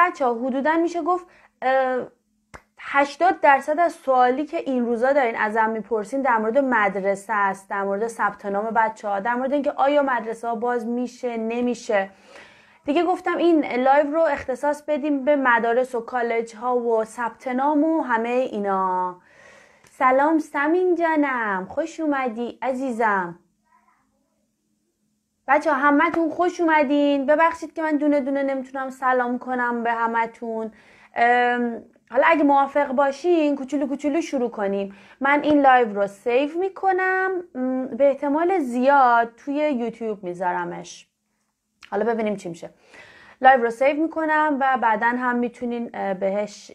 بچه ها حدودا میشه گفت 80% از سوالی که این روزا دارین ازم میپرسین در مورد مدرسه است، در مورد ثبت نام بچه ها، در مورد اینکه آیا مدرسه ها باز میشه نمیشه. دیگه گفتم این لایو رو اختصاص بدیم به مدارس و کالج ها و ثبت نام و همه اینا. سلام سمین جانم، خوش اومدی عزیزم. بچه ها همتون خوش اومدین. ببخشید که من دونه دونه نمیتونم سلام کنم به همتون. حالا اگه موافق باشین کوچولو کوچولو شروع کنیم. من این لایو رو سیو میکنم، به احتمال زیاد توی یوتیوب میذارمش. حالا ببینیم چی میشه. لایو رو سیو میکنم و بعدا هم میتونین بهش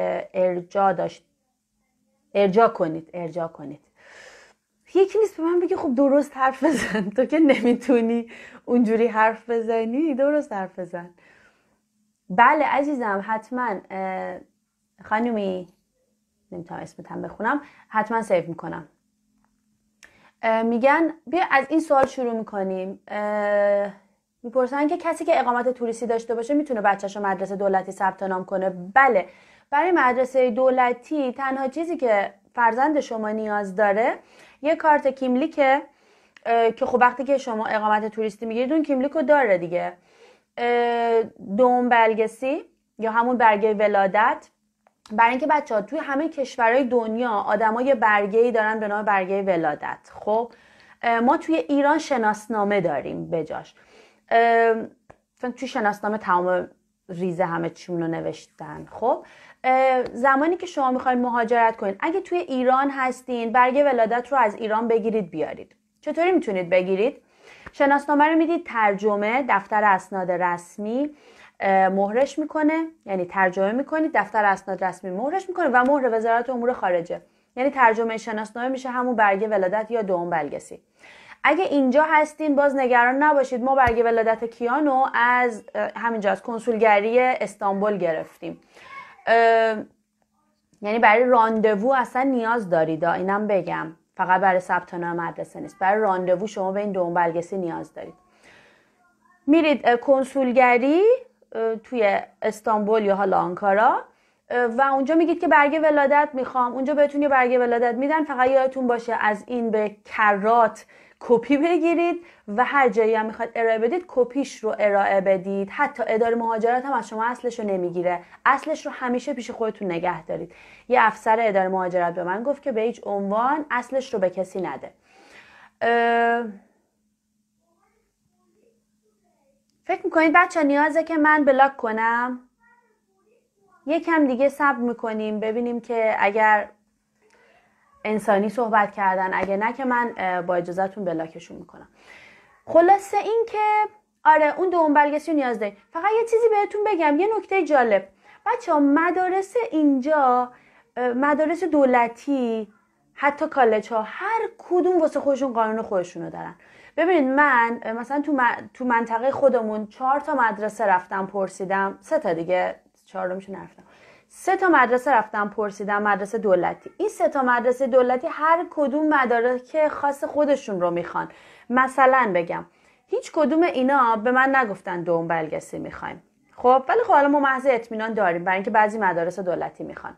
ارجاع کنید. یکی نیست به من بگه خب درست حرف بزن، تو که نمیتونی اونجوری حرف بزنی درست حرف بزن. بله عزیزم حتما. خانومی نمیتونم اسمت هم بخونم، حتما سیو میکنم. میگن بیا از این سوال شروع میکنیم. میپرسن که کسی که اقامت توریستی داشته باشه میتونه بچه‌شو مدرسه دولتی ثبت نام کنه؟ بله، برای مدرسه دولتی تنها چیزی که فرزند شما نیاز داره یه کارت کیملیکه که خب وقتی که شما اقامت توریستی میگیرید اون کیملیکو داره دیگه. دوم بلگسی یا همون برگه ولادت، برای اینکه بچه‌ها توی همه کشورهای دنیا آدم‌ها یه برگه‌ای دارن به نام برگه ولادت. خب ما توی ایران شناسنامه داریم بجاش. توی شناسنامه تمام ریزه همه چیمون رو نوشتن. خب زمانی که شما میخواین مهاجرت کنین، اگه توی ایران هستین برگه ولادت رو از ایران بگیرید بیارید. چطوری میتونید بگیرید؟ شناسنامه رو میدید ترجمه، دفتر اسناد رسمی مهرش میکنه، یعنی ترجمه میکنید، دفتر اسناد رسمی مهرش میکنه و مهر وزارت امور خارجه، یعنی ترجمه شناسنامه میشه همون برگه ولادت یا دوم بلگسی. اگه اینجا هستین باز نگران نباشید، ما برگه ولادت کیانو از همینجا از کنسولگری استانبول گرفتیم. یعنی برای راندوو اصلا نیاز دارید، اینم بگم، فقط برای ثبت نام مدرسه نیست، برای راندوو شما به این دوم بلگسی نیاز دارید. میرید کنسولگری توی استانبول یا حالا آنکارا و اونجا میگید که برگه ولادت میخوام، اونجا بهتون یه برگه ولادت میدن. فقط یادتون باشه از این به کرات کپی بگیرید و هر جایی هم میخواد ارائه بدید کپیش رو ارائه بدید. حتی اداره مهاجرت هم از شما اصلش رو نمیگیره، اصلش رو همیشه پیش خودتون نگه دارید. یه افسر اداره مهاجرت به من گفت که به هیچ عنوان اصلش رو به کسی نده. فکر میکنید بچه نیازه که من بلاک کنم؟ یکم دیگه صبر میکنیم ببینیم که اگر انسانی صحبت کردن، اگه نه که من با اجازهتون بلاکشون میکنم. خلاصه این که آره اون دوم بلگسی نیاز دارید. فقط یه چیزی بهتون بگم، یه نکته جالب بچه ها، مدارس اینجا، مدارس دولتی، حتی کالج ها، هر کدوم واسه خودشون قانون خودشونو دارن. ببینید من مثلا تو منطقه خودمون 4 تا مدرسه رفتم پرسیدم، 3 تا دیگه، 4 میشه نرفتم، 3 تا مدرسه رفتم پرسیدم، مدرسه دولتی. این 3 تا مدرسه دولتی هر کدوم مدارک خاص خودشون رو میخوان. مثلا بگم هیچ کدوم اینا به من نگفتن دوم بلگسی میخوایم. خب ولی خب حالا ما محض اطمینان داریم برای اینکه بعضی مدارس دولتی میخوان.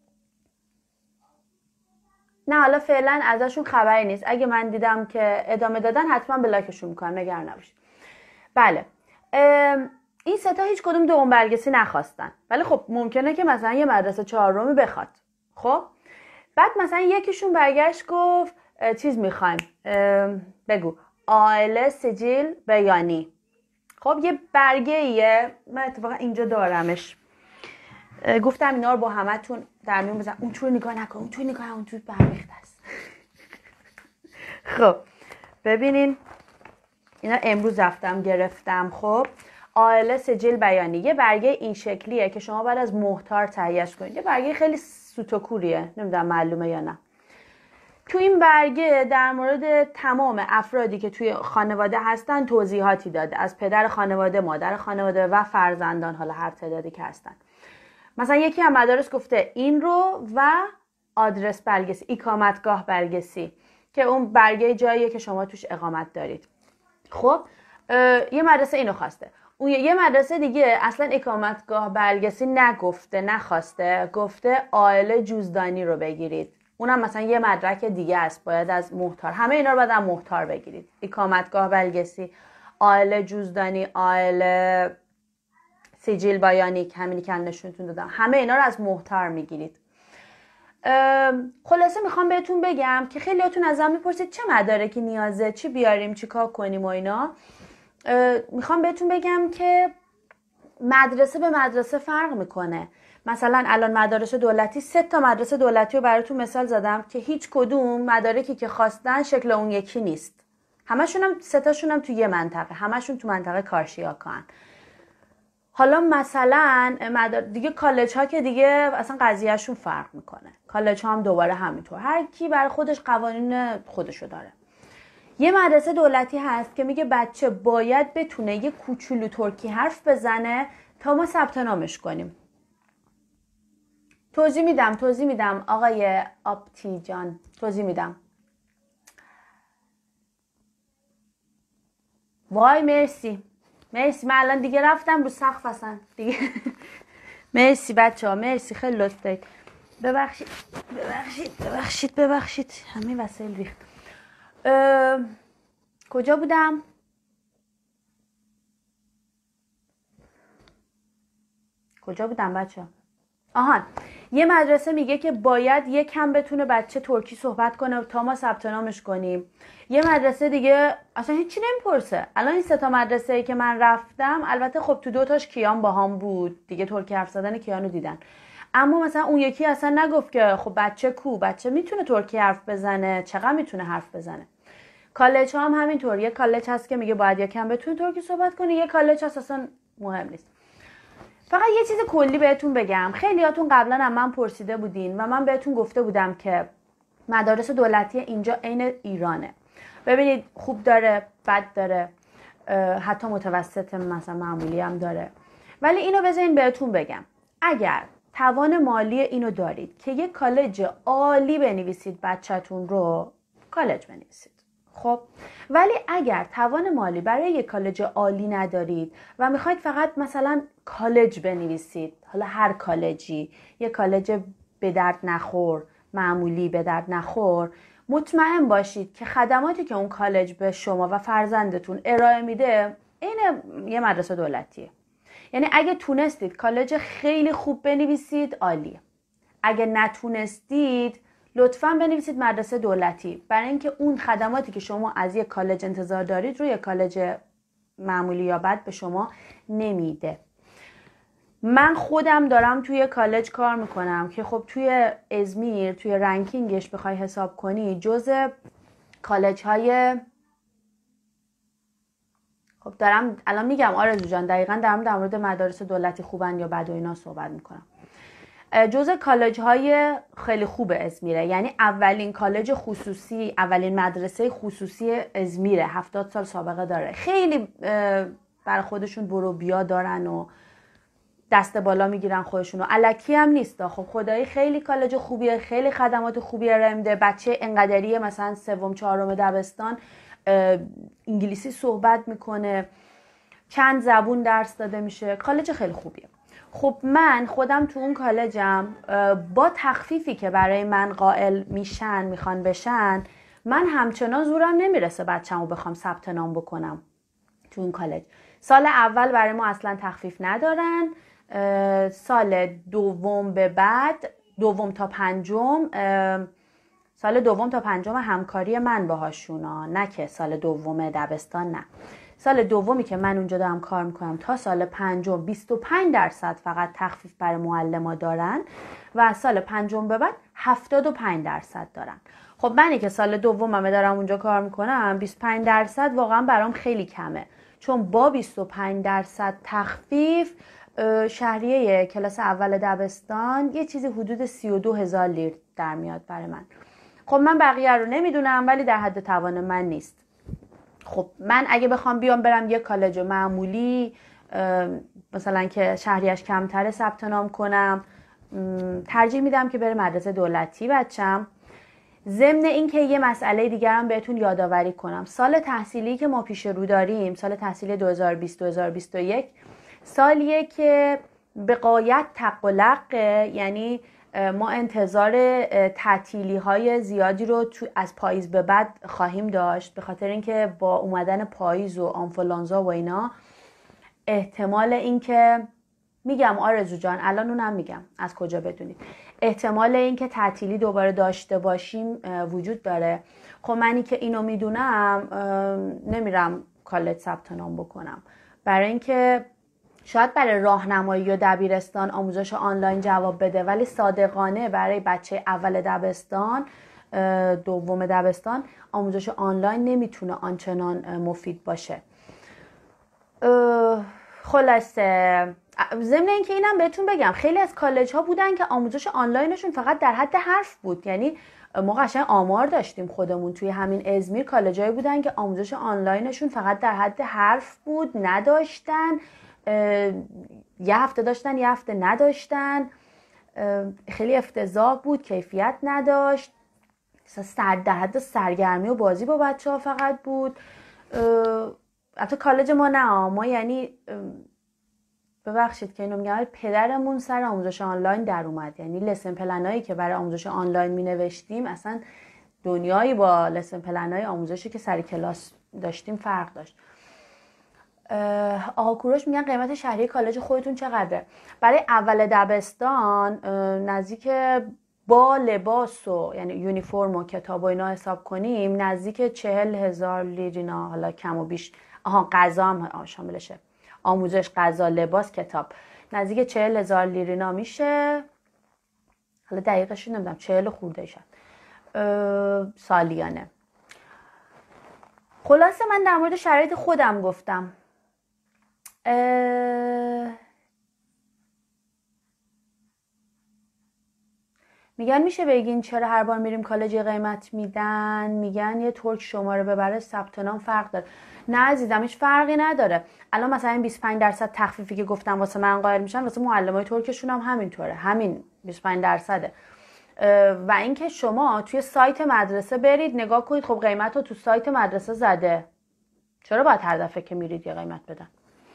نه حالا فعلا ازشون خبری نیست، اگه من دیدم که ادامه دادن حتما بلاکشون میکنم، نگران نباشید. بله این 3 تا هیچ کدوم دوم بلگسی نخواستن، ولی خب ممکنه که مثلا یه مدرسه 4می بخواد. خب بعد مثلا یکیشون برگشت گفت چیز میخوایم، بگو آیله سجل بیانی. خب یه برگه ایه، من اتفاقا اینجا دارمش، گفتم اینا رو با همتون در میون بزن. اونطور نگاه نکن، اونطور برمیخته است. خب ببینین اینا امروز رفتم گرفتم. خب آیله سجل بیانی یه برگه این شکلیه که شما بعد از محتار تهیهش کنید. یه برگه خیلی سوتوکوریه، نمیدونم معلومه یا نه. تو این برگه در مورد تمام افرادی که توی خانواده هستن توضیحاتی داده، از پدر خانواده، مادر خانواده و فرزندان، حالا هر تعدادی که هستن. مثلا یکی از مدارس گفته این رو و آدرس بلگسی، اقامتگاه بلگسی، که اون برگه جاییه که شما توش اقامت دارید. خب یه مدرسه اینو خواسته. اون یه مدرسه دیگه اصلا اقامتگاه برگسی نگفته، نخواسته، گفته عائله جوزدانی رو بگیرید. اونم مثلا یه مدرک دیگه است، باید از محتار، همه اینا رو باید از محتار بگیرید. اقامتگاه برگسی، عائله جوزدانی، عائله سجل بایانیک، همینی که نشونتون دادم، همه اینا رو از محتار میگیرید. خلاصه میخوام بهتون بگم که خیلیاتون ازم میپرسید چه مدارکی نیازه، چی بیاریم، چی کار کنیم و اینا. میخوام بهتون بگم که مدرسه به مدرسه فرق میکنه. مثلا الان مدارس دولتی، 3 تا مدرسه دولتی رو براتون مثال زدم که هیچ کدوم مدارکی که خواستن شکل اون یکی نیست. همشون هم 3 تاشون هم تو یه منطقه، همشون تو منطقه کارشیاکان. حالا مثلا دیگه کالج ها که دیگه اصلا قضیهشون فرق میکنه. کالج ها هم دوباره همینطور، هر کی برای خودش قوانین خودشو داره. یه مدرسه دولتی هست که میگه بچه باید بتونه یه کوچولو ترکی حرف بزنه تا ما ثبت نامش کنیم. توضیح میدم آقای آپتی جان، توضیح میدم. وای مرسی من الان دیگه رفتم رو سقف اصلا دیگه. مرسی بچه ها، مرسی، خیلی لطف دارید. ببخشید همه وسایل ریخت. کجا بودم؟ بچه ها؟ آهان، یه مدرسه میگه که باید یکم بتونه بچه ترکی صحبت کنه تا ما ثبت نامش کنیم. یه مدرسه دیگه اصلا هیچی نمیپرسه. الان این 3 تا مدرسه ای که من رفتم، البته خب تو 2 تاش کیان باهام بود دیگه، ترکی حرف زدن کیانو دیدن. اما مثلا اون یکی اصلا نگفت که خب بچه میتونه ترکی حرف بزنه، چقدر میتونه حرف بزنه. کالج ها هم همینطور، یه کالج هست که میگه باید یکم بتونه ترکی صحبت کنه، یه کالج هست اصلا مهم نیست. فقط یه چیز کلی بهتون بگم، خیلیاتون قبلا هم من پرسیده بودین و من بهتون گفته بودم که مدارس دولتی اینجا عین ایرانه. ببینید خوب داره، بد داره، حتی متوسط مثلا معمولی هم داره. ولی اینو بذارین بهتون بگم، اگر توان مالی اینو دارید که یک کالج عالی بنویسید بچه‌تون رو، کالج بنویسید. خب ولی اگر توان مالی برای یک کالج عالی ندارید و میخواید فقط مثلا کالج بنویسید، حالا هر کالجی، یک کالج به درد نخور، معمولی به درد نخور، مطمئن باشید که خدماتی که اون کالج به شما و فرزندتون ارائه میده این یه مدرسه دولتیه. یعنی اگه تونستید کالج خیلی خوب بنویسید عالیه، اگه نتونستید لطفاً بنویسید مدرسه دولتی، برای اینکه اون خدماتی که شما از یک کالج انتظار دارید روی کالج معمولی یا بد به شما نمیده. من خودم دارم توی کالج کار میکنم که خب توی ازمیر، توی رنکینگش بخوای حساب کنی، جزء کالج های، خب دارم الان میگم آرزو جان، دقیقاً دارم در مورد مدارس دولتی خوبن یا بد و اینا صحبت میکنم. جزء کالج های خیلی خوب ازمیره، یعنی اولین کالج خصوصی، اولین مدرسه خصوصی ازمیره، 70 سال سابقه داره، خیلی برای خودشون برو بیا دارن و دست بالا میگیرن خودشون و الکی هم نیست. خب خدایی خیلی کالج خوبیه، خیلی خدمات خوبی ارائه میده. بچه انقدریه مثلا 3م 4م دبستان انگلیسی صحبت میکنه، چند زبون درس داده میشه، کالج خیلی خوبیه. خب من خودم تو اون کالجم با تخفیفی که برای من قائل میخوان بشن، من همچنان زورم نمیرسه بچه‌مو بخوام ثبت نام بکنم تو اون کالج. سال اول برای ما اصلا تخفیف ندارن، سال دوم به بعد، دوم تا پنجم، سال دوم تا پنجم همکاری من باهاشونا، نه که سال دوم دبستان، نه، سال دومی که من اونجا دارم کار میکنم تا سال پنجم 25% فقط تخفیف برای معلما دارن و سال پنجم به بعد 75% دارن. خب منی که سال دومم دارم اونجا کار میکنم 25% واقعا برام خیلی کمه، چون با 25% تخفیف شهریه کلاس اول دبستان یه چیزی حدود 32,000 لیر در میاد برای من. خب من بقیه رو نمیدونم ولی در حد توان من نیست. خب من اگه بخوام بیام برم یه کالج معمولی مثلا که شهریش کمتره ثبت نام کنم، ترجیح میدم که بره مدرسه دولتی بچم. ضمن این که یه مسئله دیگر هم بهتون یادآوری کنم، سال تحصیلی که ما پیش رو داریم، سال تحصیلی 2020-2021 سالیه که به غایت تق و لقه، یعنی ما انتظار تعطیلی های زیادی رو از پاییز به بعد خواهیم داشت، به خاطر اینکه با اومدن پاییز و آنفولانزا و اینا احتمال اینکه، میگم آرزو جان الان اونم میگم از کجا بدونید، احتمال اینکه تعطیلی دوباره داشته باشیم وجود داره. خب منی که اینو میدونم نمیرم کالج ثبت نام بکنم، برای اینکه شاید برای راهنمایی و دبیرستان آموزش آنلاین جواب بده، ولی صادقانه برای بچه اول دبستان، دوم دبستان آموزش آنلاین نمیتونه آنچنان مفید باشه. خلاصه ضمن اینکه اینم بهتون بگم خیلی از کالج ها بودن که آموزش آنلاینشون فقط در حد حرف بود، یعنی ما قشنگ آمار داشتیم خودمون توی همین ازمیر، کالجایی بودن که آموزش آنلاینشون فقط در حد حرف بود، نداشتن، یه هفته داشتن یه هفته نداشتن، خیلی افتضاح بود، کیفیت نداشت، در حد سرگرمی و بازی با بچه ها فقط بود. حتی کالج ما نه، ما یعنی ببخشید که اینو میگم پدرمون سر آموزش آنلاین در اومد، یعنی لسن پلنایی که برای آموزش آنلاین می نوشتیم اصلا دنیایی با لسن پلنای آموزشی که سر کلاس داشتیم فرق داشت. آقا کوروش میگن قیمت شهری کالج خودتون چقدره؟ برای اول دبستان نزدیک با لباس و یعنی یونیفرم و کتاب و اینا حساب کنیم نزدیک 40,000 لیرینا، حالا کم و بیش، غذا هم شاملشه، آموزش، غذا، لباس، کتاب، نزدیک 40,000 لیرینا میشه، حالا دقیقش نمیدونم 40 خورده شد سالیانه. خلاصه من در مورد شرایط خودم گفتم. میگن میشه بگین چرا هر بار میریم کالج قیمت میدن؟ میگن یه ترک شماره ببره ثبت نام فرق داره. نه عزیزم هیچ فرقی نداره. الان مثلا 25% تخفیفی که گفتم واسه من قائل میشن، واسه معلمای ترکشون هم همینطوره، همین 25%. و اینکه شما توی سایت مدرسه برید نگاه کنید، خب قیمت رو تو سایت مدرسه زده، چرا باید هر دفعه که میرید یه قیمت بدن؟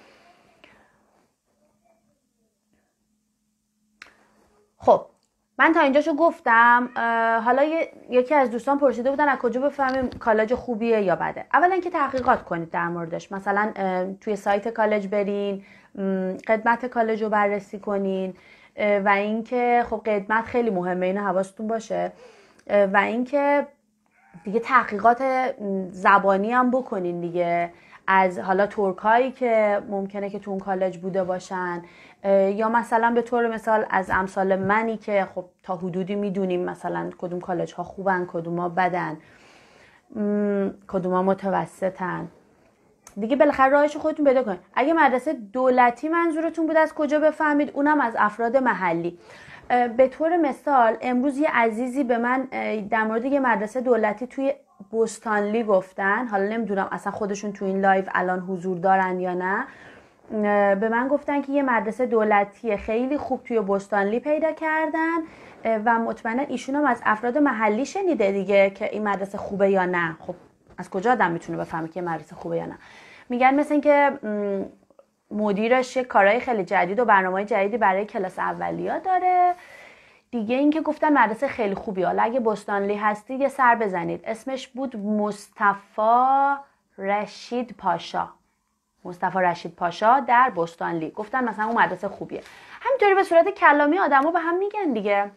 خب من تا اینجاشو گفتم. حالا یکی از دوستان پرسیده بودن از کجا بفهمیم کالج خوبیه یا بده. اولا که تحقیقات کنید در موردش، مثلا توی سایت کالج برین، قدمت کالج رو بررسی کنین، و اینکه خب قدمت خیلی مهمه، اینو حواستون باشه، و اینکه دیگه تحقیقات زبانی هم بکنین دیگه، از حالا ترکایی که ممکنه که تو اون کالج بوده باشن، یا مثلا به طور مثال از امثال منی که خب تا حدودی میدونیم مثلا کدوم کالج ها خوبن، کدوم ها بدن، کدوم ها متوسطن دیگه. بالاخره راهش خودتون پیدا کنید. اگه مدرسه دولتی منظورتون بود از کجا بفهمید؟ اونم از افراد محلی. به طور مثال امروز یه عزیزی به من در مورد یه مدرسه دولتی توی بوستانلی گفتن، حالا نمیدونم اصلا خودشون تو این لایو الان حضور دارن یا نه، به من گفتن که یه مدرسه دولتی خیلی خوب توی بوستانلی پیدا کردن و مطمئنا ایشون هم از افراد محلی شنیده دیگه که این مدرسه خوبه یا نه. خب از کجا آدم میتونه بفهمه که مدرسه خوبه یا نه؟ میگن مثل این که مدیرش کارهای خیلی جدید و برنامه‌های جدیدی برای کلاس اولیا داره دیگه. این که گفتن مدرسه خیلی خوبی، حالا اگه بوستانلی هستی یه سر بزنید. اسمش بود مصطفی رشید پاشا، مصطفی رشید پاشا در بوستانلی. گفتن مثلا اون مدرسه خوبیه. همینطوری به صورت کلامی آدما به هم میگن دیگه،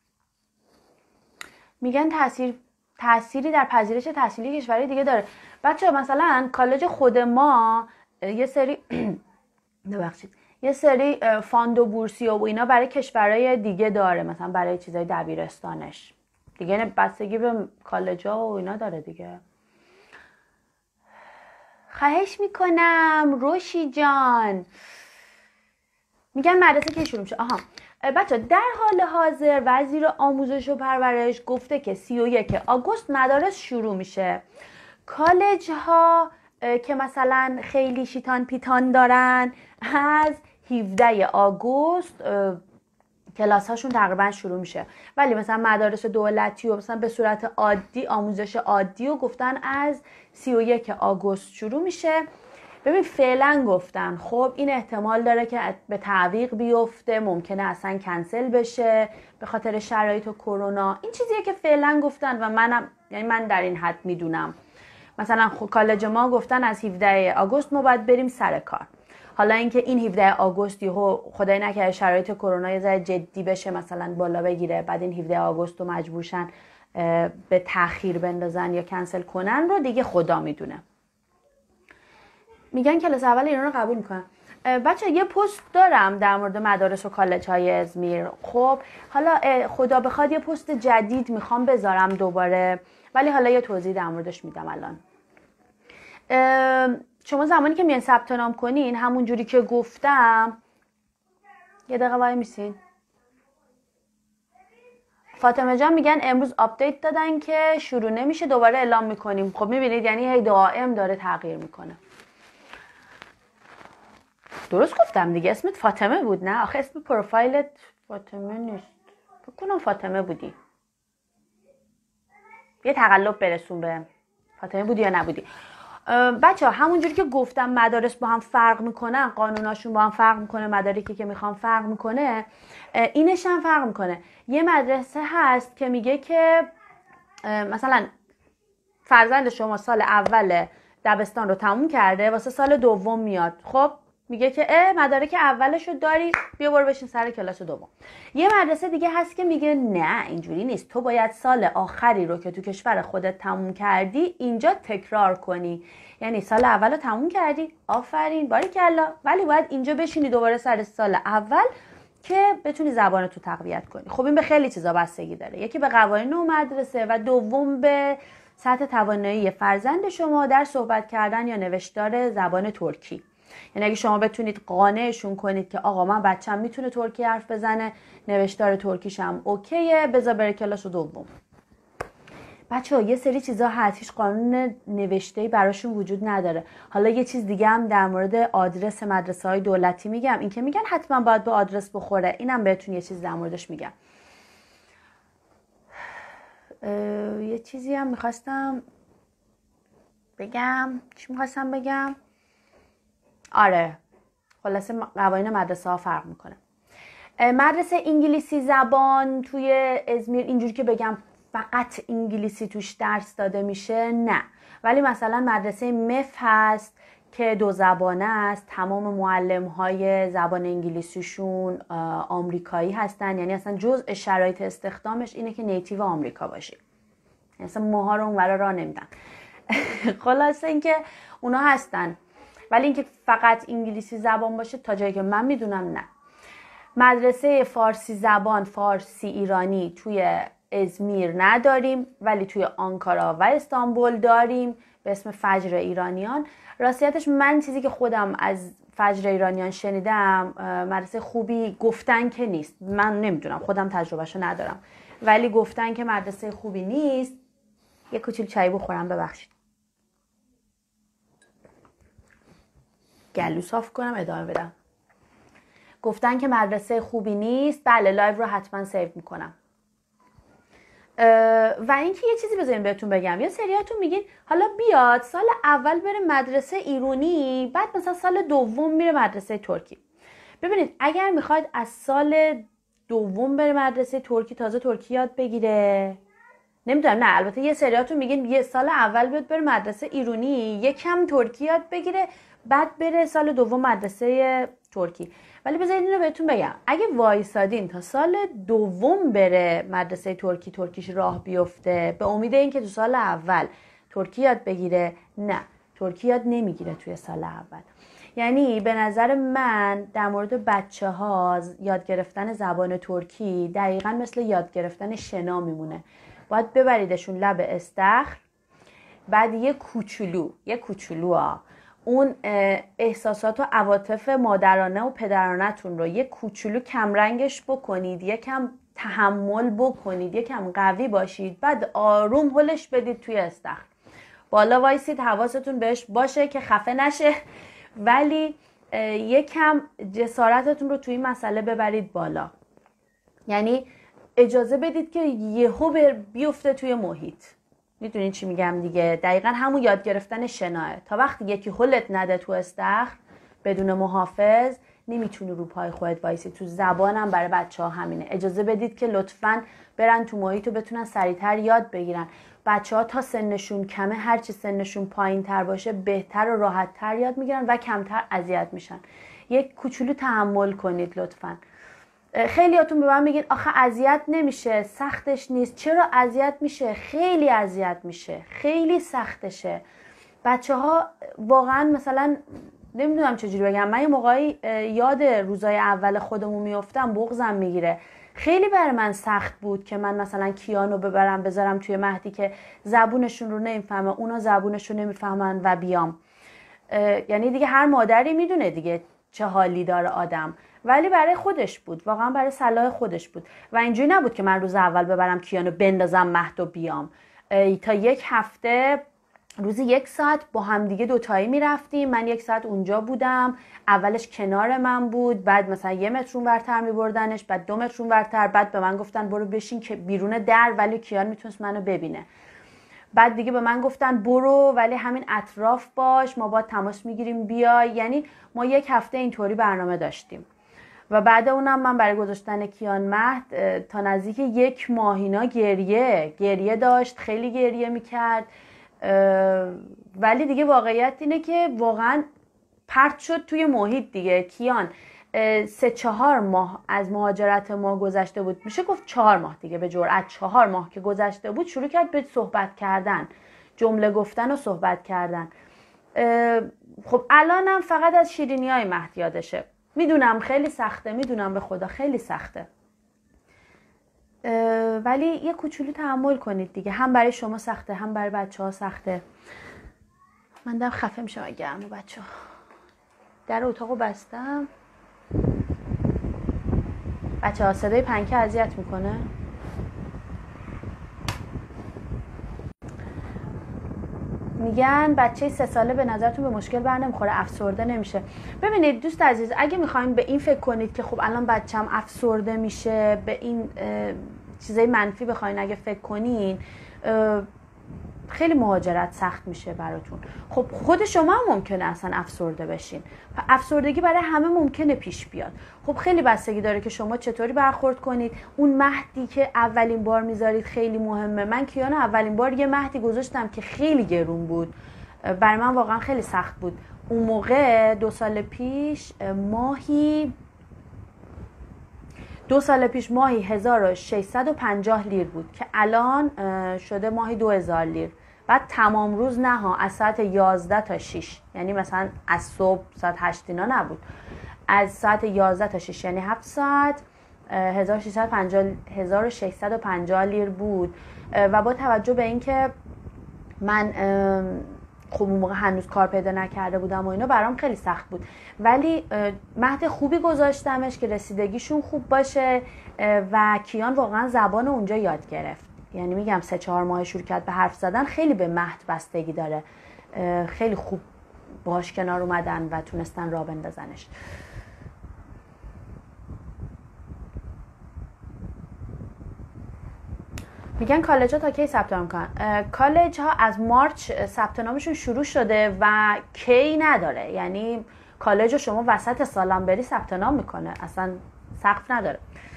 میگن تأثیری در پذیرش تحصیلی کشوری دیگه داره. بچه مثلا کالج خود ما یه سری ببخشید یه سری فاند و بورسیه و اینا برای کشورهای دیگه داره، مثلا برای چیزای دبیرستانش دیگه، بستگی به کالج‌ها و اینا داره دیگه. خواهش میکنم روشی جان. میگن مدرسه کی شروع میشه؟ بچه در حال حاضر وزیر آموزش و پرورش گفته که 31 آگوست مدارس شروع میشه. کالج ها که مثلا خیلی شیطان پیتان دارن از 17 آگوست کلاس هاشون تقریبا شروع میشه. ولی مثلا مدارس دولتی و مثلا به صورت عادی آموزش عادی و گفتن از 31 آگوست شروع میشه. ببین فعلا گفتن خب این احتمال داره که به تعویق بیفته، ممکنه اصلا کنسل بشه به خاطر شرایط و کرونا. این چیزیه که فعلا گفتن و من در این حد میدونم. مثلا کالج ما گفتن از 17 آگوست ما باید بریم سر کار. حالا اینکه این 17 آگوست یهو خدای نکرده شرایط کرونا یه ذره جدی بشه، مثلا بالا بگیره، بعد این 17 آگوست رو مجبورشن به تأخیر بندازن یا کنسل کنن، رو دیگه خدا میدونه. میگن کلاس اول ایران رو قبول میکنن. بچه یه پست دارم در مورد مدارس و کالج های ازمیر. خب حالا خدا بخواد یه پست جدید میخوام بذارم دوباره، ولی حالا یه توضیح در موردش میدم الان. شما زمانی که میان ثبت نام کنین همون جوری که گفتم، یه دقیقه وای میسین. فاطمه جان میگن امروز آپدیت دادن که شروع نمیشه، دوباره اعلام میکنیم. خب میبینید یعنی هی دائم داره تغییر میکنه. درست گفتم دیگه، اسمت فاطمه بود نه؟ آخه اسم پروفایلت فاطمه نیست، فکر کنم فاطمه بودی. یه تقلب برسون به فاطمه بودی یا نبودی. بچه ها همونجوری که گفتم مدارس با هم فرق میکنن، قانوناشون با هم فرق میکنه، مدارکی که میخوام فرق میکنه، اینش هم فرق میکنه. یه مدرسه هست که میگه که مثلا فرزند شما سال اول دبستان رو تموم کرده، واسه سال دوم میاد، خب میگه که مدارک اولشو داری، بیا برو بشین سر کلاس دوم. یه مدرسه دیگه هست که میگه نه اینجوری نیست، تو باید سال آخری رو که تو کشور خودت تموم کردی اینجا تکرار کنی. یعنی سال اول رو تموم کردی، آفرین باریکلا، ولی باید اینجا بشینی دوباره سر سال اول که بتونی زبانتو تقویت کنی. خب این به خیلی چیزا بستگی داره، یکی به قوانین و مدرسه و دوم به سطح توانایی فرزند شما در صحبت کردن یا نوشتار زبان ترکی. یعنی اگه شما بتونید قانعشون کنید که آقا من بچه‌م میتونه ترکی حرف بزنه، نوشتار ترکیش هم اوکیه، بذار بره کلاس دوم. بچه‌ها یه سری چیزا هست هیچ قانون نوشته‌ای براشون وجود نداره. حالا یه چیز دیگه هم در مورد آدرس مدرسه‌های دولتی میگم، این که میگن حتما باید به آدرس بخوره، اینم بهتون یه چیز در موردش میگم. یه چیزی هم میخواستم بگم. چی میخواستم بگم؟ آره خلاصه قوانین مدرسه ها فرق میکنه. مدرسه انگلیسی زبان توی ازمیر اینجوری که بگم فقط انگلیسی توش درس داده میشه نه، ولی مثلا مدرسه مف هست که 2 زبانه است، تمام معلم های زبان انگلیسیشون آمریکایی هستن، یعنی اصلا جزء شرایط استخدامش اینه که نیتیو آمریکا باشی، یعنی اصلا موها رو اونورا راه نمیدن. خلاصه اینکه اونا هستن، ولی اینکه فقط انگلیسی زبان باشه تا جایی که من میدونم نه. مدرسه فارسی زبان فارسی ایرانی توی ازمیر نداریم، ولی توی آنکارا و استانبول داریم به اسم فجر ایرانیان. راستیتش من چیزی که خودم از فجر ایرانیان شنیدم مدرسه خوبی گفتن که نیست، من نمیدونم خودم تجربهشو ندارم، ولی گفتن که مدرسه خوبی نیست. یه کوچولو چای بخورم ببخشید، گلو صاف کنم ادامه بدم. گفتن که مدرسه خوبی نیست. بله لایو رو حتما سیو میکنم. و اینکه یه چیزی بذارین بهتون بگم، یه سریاتون میگین حالا بیاد سال اول بره مدرسه ایرانی، بعد مثلا سال دوم میره مدرسه ترکی. ببینید اگر میخواید از سال دوم بره مدرسه ترکی تازه ترکی یاد بگیره، نمیدونم، نه البته یه سریاتون میگین یه سال اول بیاد بره مدرسه ایرانی یکم ترکی یاد بگیره بعد بره سال دوم مدرسه ترکی. ولی بذارید اینو بهتون بگم، اگه وایسادین تا سال دوم بره مدرسه ترکی ترکیش راه بیفته به امید اینکه تو سال اول ترکی یاد بگیره، نه ترکی یاد نمیگیره توی سال اول. یعنی به نظر من در مورد بچه ها یاد گرفتن زبان ترکی دقیقا مثل یاد گرفتن شنا میمونه. باید ببریدشون لب استخر، بعد یه کوچولو اون احساسات و عواطف مادرانه و پدرانه تون رو یه کوچولو کمرنگش بکنید، یکم تحمل بکنید، یکم قوی باشید، بعد آروم هلش بدید توی استخر. بالا وایسید، حواستون بهش باشه که خفه نشه، ولی یکم جسارتتون رو توی این مسئله ببرید بالا. یعنی اجازه بدید که یهو بیفته توی محیط. میدونین چی میگم دیگه؟ دقیقا همون یاد گرفتن شناه. تا وقتی یکی هلت نده تو استخر بدون محافظ نمیتونی رو پای خودت وایسی. تو زبانم برای بچه ها همینه. اجازه بدید که لطفاً برن تو محیط و بتونن سریعتر یاد بگیرن. بچه ها تا سنشون کمه، هرچی سنشون پایین تر باشه بهتر و راحت تر یاد میگیرن و کمتر اذیت میشن. یک کوچولو تحمل کنید لطفاً. خیلیاتون به من میگین آخه اذیت نمیشه، سختش نیست. چرا اذیت میشه؟ خیلی اذیت میشه، خیلی سختشه. بچه ها واقعا مثلا نمیدونم چجوری بگم، من یه موقعی یاد روزای اول خودمون میافتم بغضم میگیره. خیلی برای من سخت بود که من مثلا کیانو بذارم توی مهدی که زبونشون رو نمیفهمه، اونا زبونشون نمیفهمن و بیام. یعنی دیگه هر مادری میدونه دیگه چه حالی داره آدم، ولی برای خودش بود، واقعا برای صلاح خودش بود و اینجوری نبود که من روز اول ببرم کیانو بندازم مهد و بیام. تا یک هفته روزی 1 ساعت با هم دیگه دوتایی میرفتیم. من 1 ساعت اونجا بودم، اولش کنار من بود، بعد مثلا 1 متر اونورتر میبردنش، بعد 2 متر اونورتر، بعد به من گفتن برو بشین که بیرون در، ولی کیان میتونست منو ببینه. بعد دیگه به من گفتن برو ولی همین اطراف باش، ما با تماس میگیریم بیای. یعنی ما 1 هفته اینطوری برنامه داشتیم و بعد اونم من برای گذاشتن کیان مهد تا نزدیک 1 ماه اینا گریه داشت، خیلی گریه میکرد. ولی دیگه واقعیت اینه که واقعا پرت شد توی محیط دیگه. کیان 3-4 ماه از مهاجرت ما گذشته بود، میشه گفت 4 ماه دیگه به جرئت 4 ماه که گذشته بود شروع کرد به صحبت کردن، جمله گفتن و صحبت کردن. خب الانم فقط از شیرینیای مهد یادشه. میدونم خیلی سخته، میدونم به خدا خیلی سخته، ولی یه کوچولو تحمل کنید دیگه. هم برای شما سخته، هم برای بچه ها سخته. من دارم خفه میشم اگه گرمه. بچه ها در اتاقو بستم. بچه ها صدای پنکه اذیت میکنه. میگن بچه 3 ساله به نظرتون به مشکل بر نمیخوره، افسرده نمیشه؟ ببینید دوست عزیز، اگه میخواین به این فکر کنید که خب الان بچه‌م افسرده میشه، به این چیزای منفی بخواین اگه فکر کنین، خیلی مهاجرت سخت میشه براتون. خب خود شما هم ممکنه اصلا افسرده بشین. افسردگی برای همه ممکنه پیش بیاد. خب خیلی بستگی داره که شما چطوری برخورد کنید. اون مهدی که اولین بار میذارید خیلی مهمه. من کیان اولین بار یه مهدی گذاشتم که خیلی گرون بود، برای من واقعا خیلی سخت بود. اون موقع 2 سال پیش ماهی 2 سال پیش ماهی 1650 لیر بود که الان شده ماهی 2000 لیر. بعد تمام روز نه ها، از ساعت 11 تا 6، یعنی مثلا از صبح ساعت 8 اینا نبود، از ساعت 11 تا 6 یعنی 7 ساعت 1650 لیر بود. و با توجه به اینکه من خب اون موقع هنوز کار پیدا نکرده بودم و اینا، برام خیلی سخت بود، ولی مهد خوبی گذاشتمش که رسیدگیشون خوب باشه و کیان واقعا زبان اونجا یاد گرفت. یعنی میگم 3-4 ماه شروع کرد به حرف زدن. خیلی به مهد بستگی داره، خیلی خوب باهاش کنار اومدن و تونستن راه بندازنش. میگن کالج ها تا کی ثبت نام کنن؟ کالج ها از مارچ ثبت نامشون شروع شده و کی نداره. یعنی کالج رو شما وسط سالم بری ثبت نام میکنه، اصلا سقف نداره.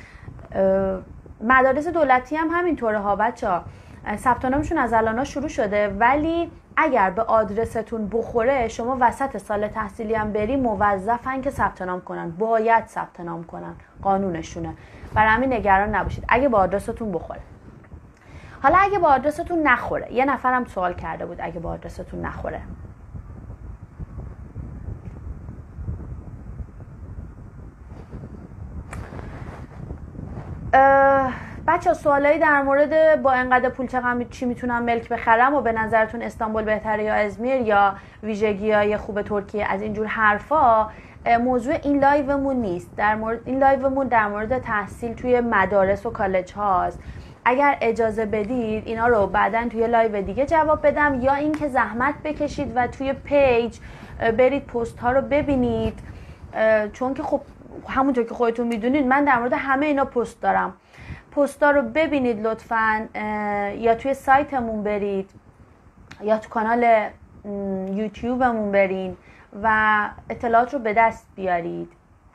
مدارس دولتی هم همینطوره ها بچه‌ها، ثبت نامشون از الان شروع شده، ولی اگر به آدرستون بخوره شما وسط سال تحصیلی هم بری موظفن که ثبت نام کنن، باید ثبت نام کنن، قانونشونه. برای همین نگران نباشید اگه به آدرستون بخوره. حالا اگه با آدرستون نخوره، یه نفرم سوال کرده بود اگه با آدرستون نخوره، بچه سوالایی در مورد با انقدر پول چی میتونم ملک بخرم و به نظرتون استانبول بهتره یا ازمیر یا ویژگی‌های خوب ترکیه، از اینجور حرفا موضوع این لایومون نیست. این لایومون در مورد تحصیل توی مدارس و کالج هاست. اگر اجازه بدید اینا رو بعداً توی لایو دیگه جواب بدم، یا اینکه زحمت بکشید و توی پیج برید پست ها رو ببینید، چون که خب همونطور که خودتون میدونید من در مورد همه اینا پست دارم. پستا رو ببینید لطفاً، یا توی سایتمون برید یا تو کانال یوتیوبمون برین و اطلاعات رو به دست بیارید.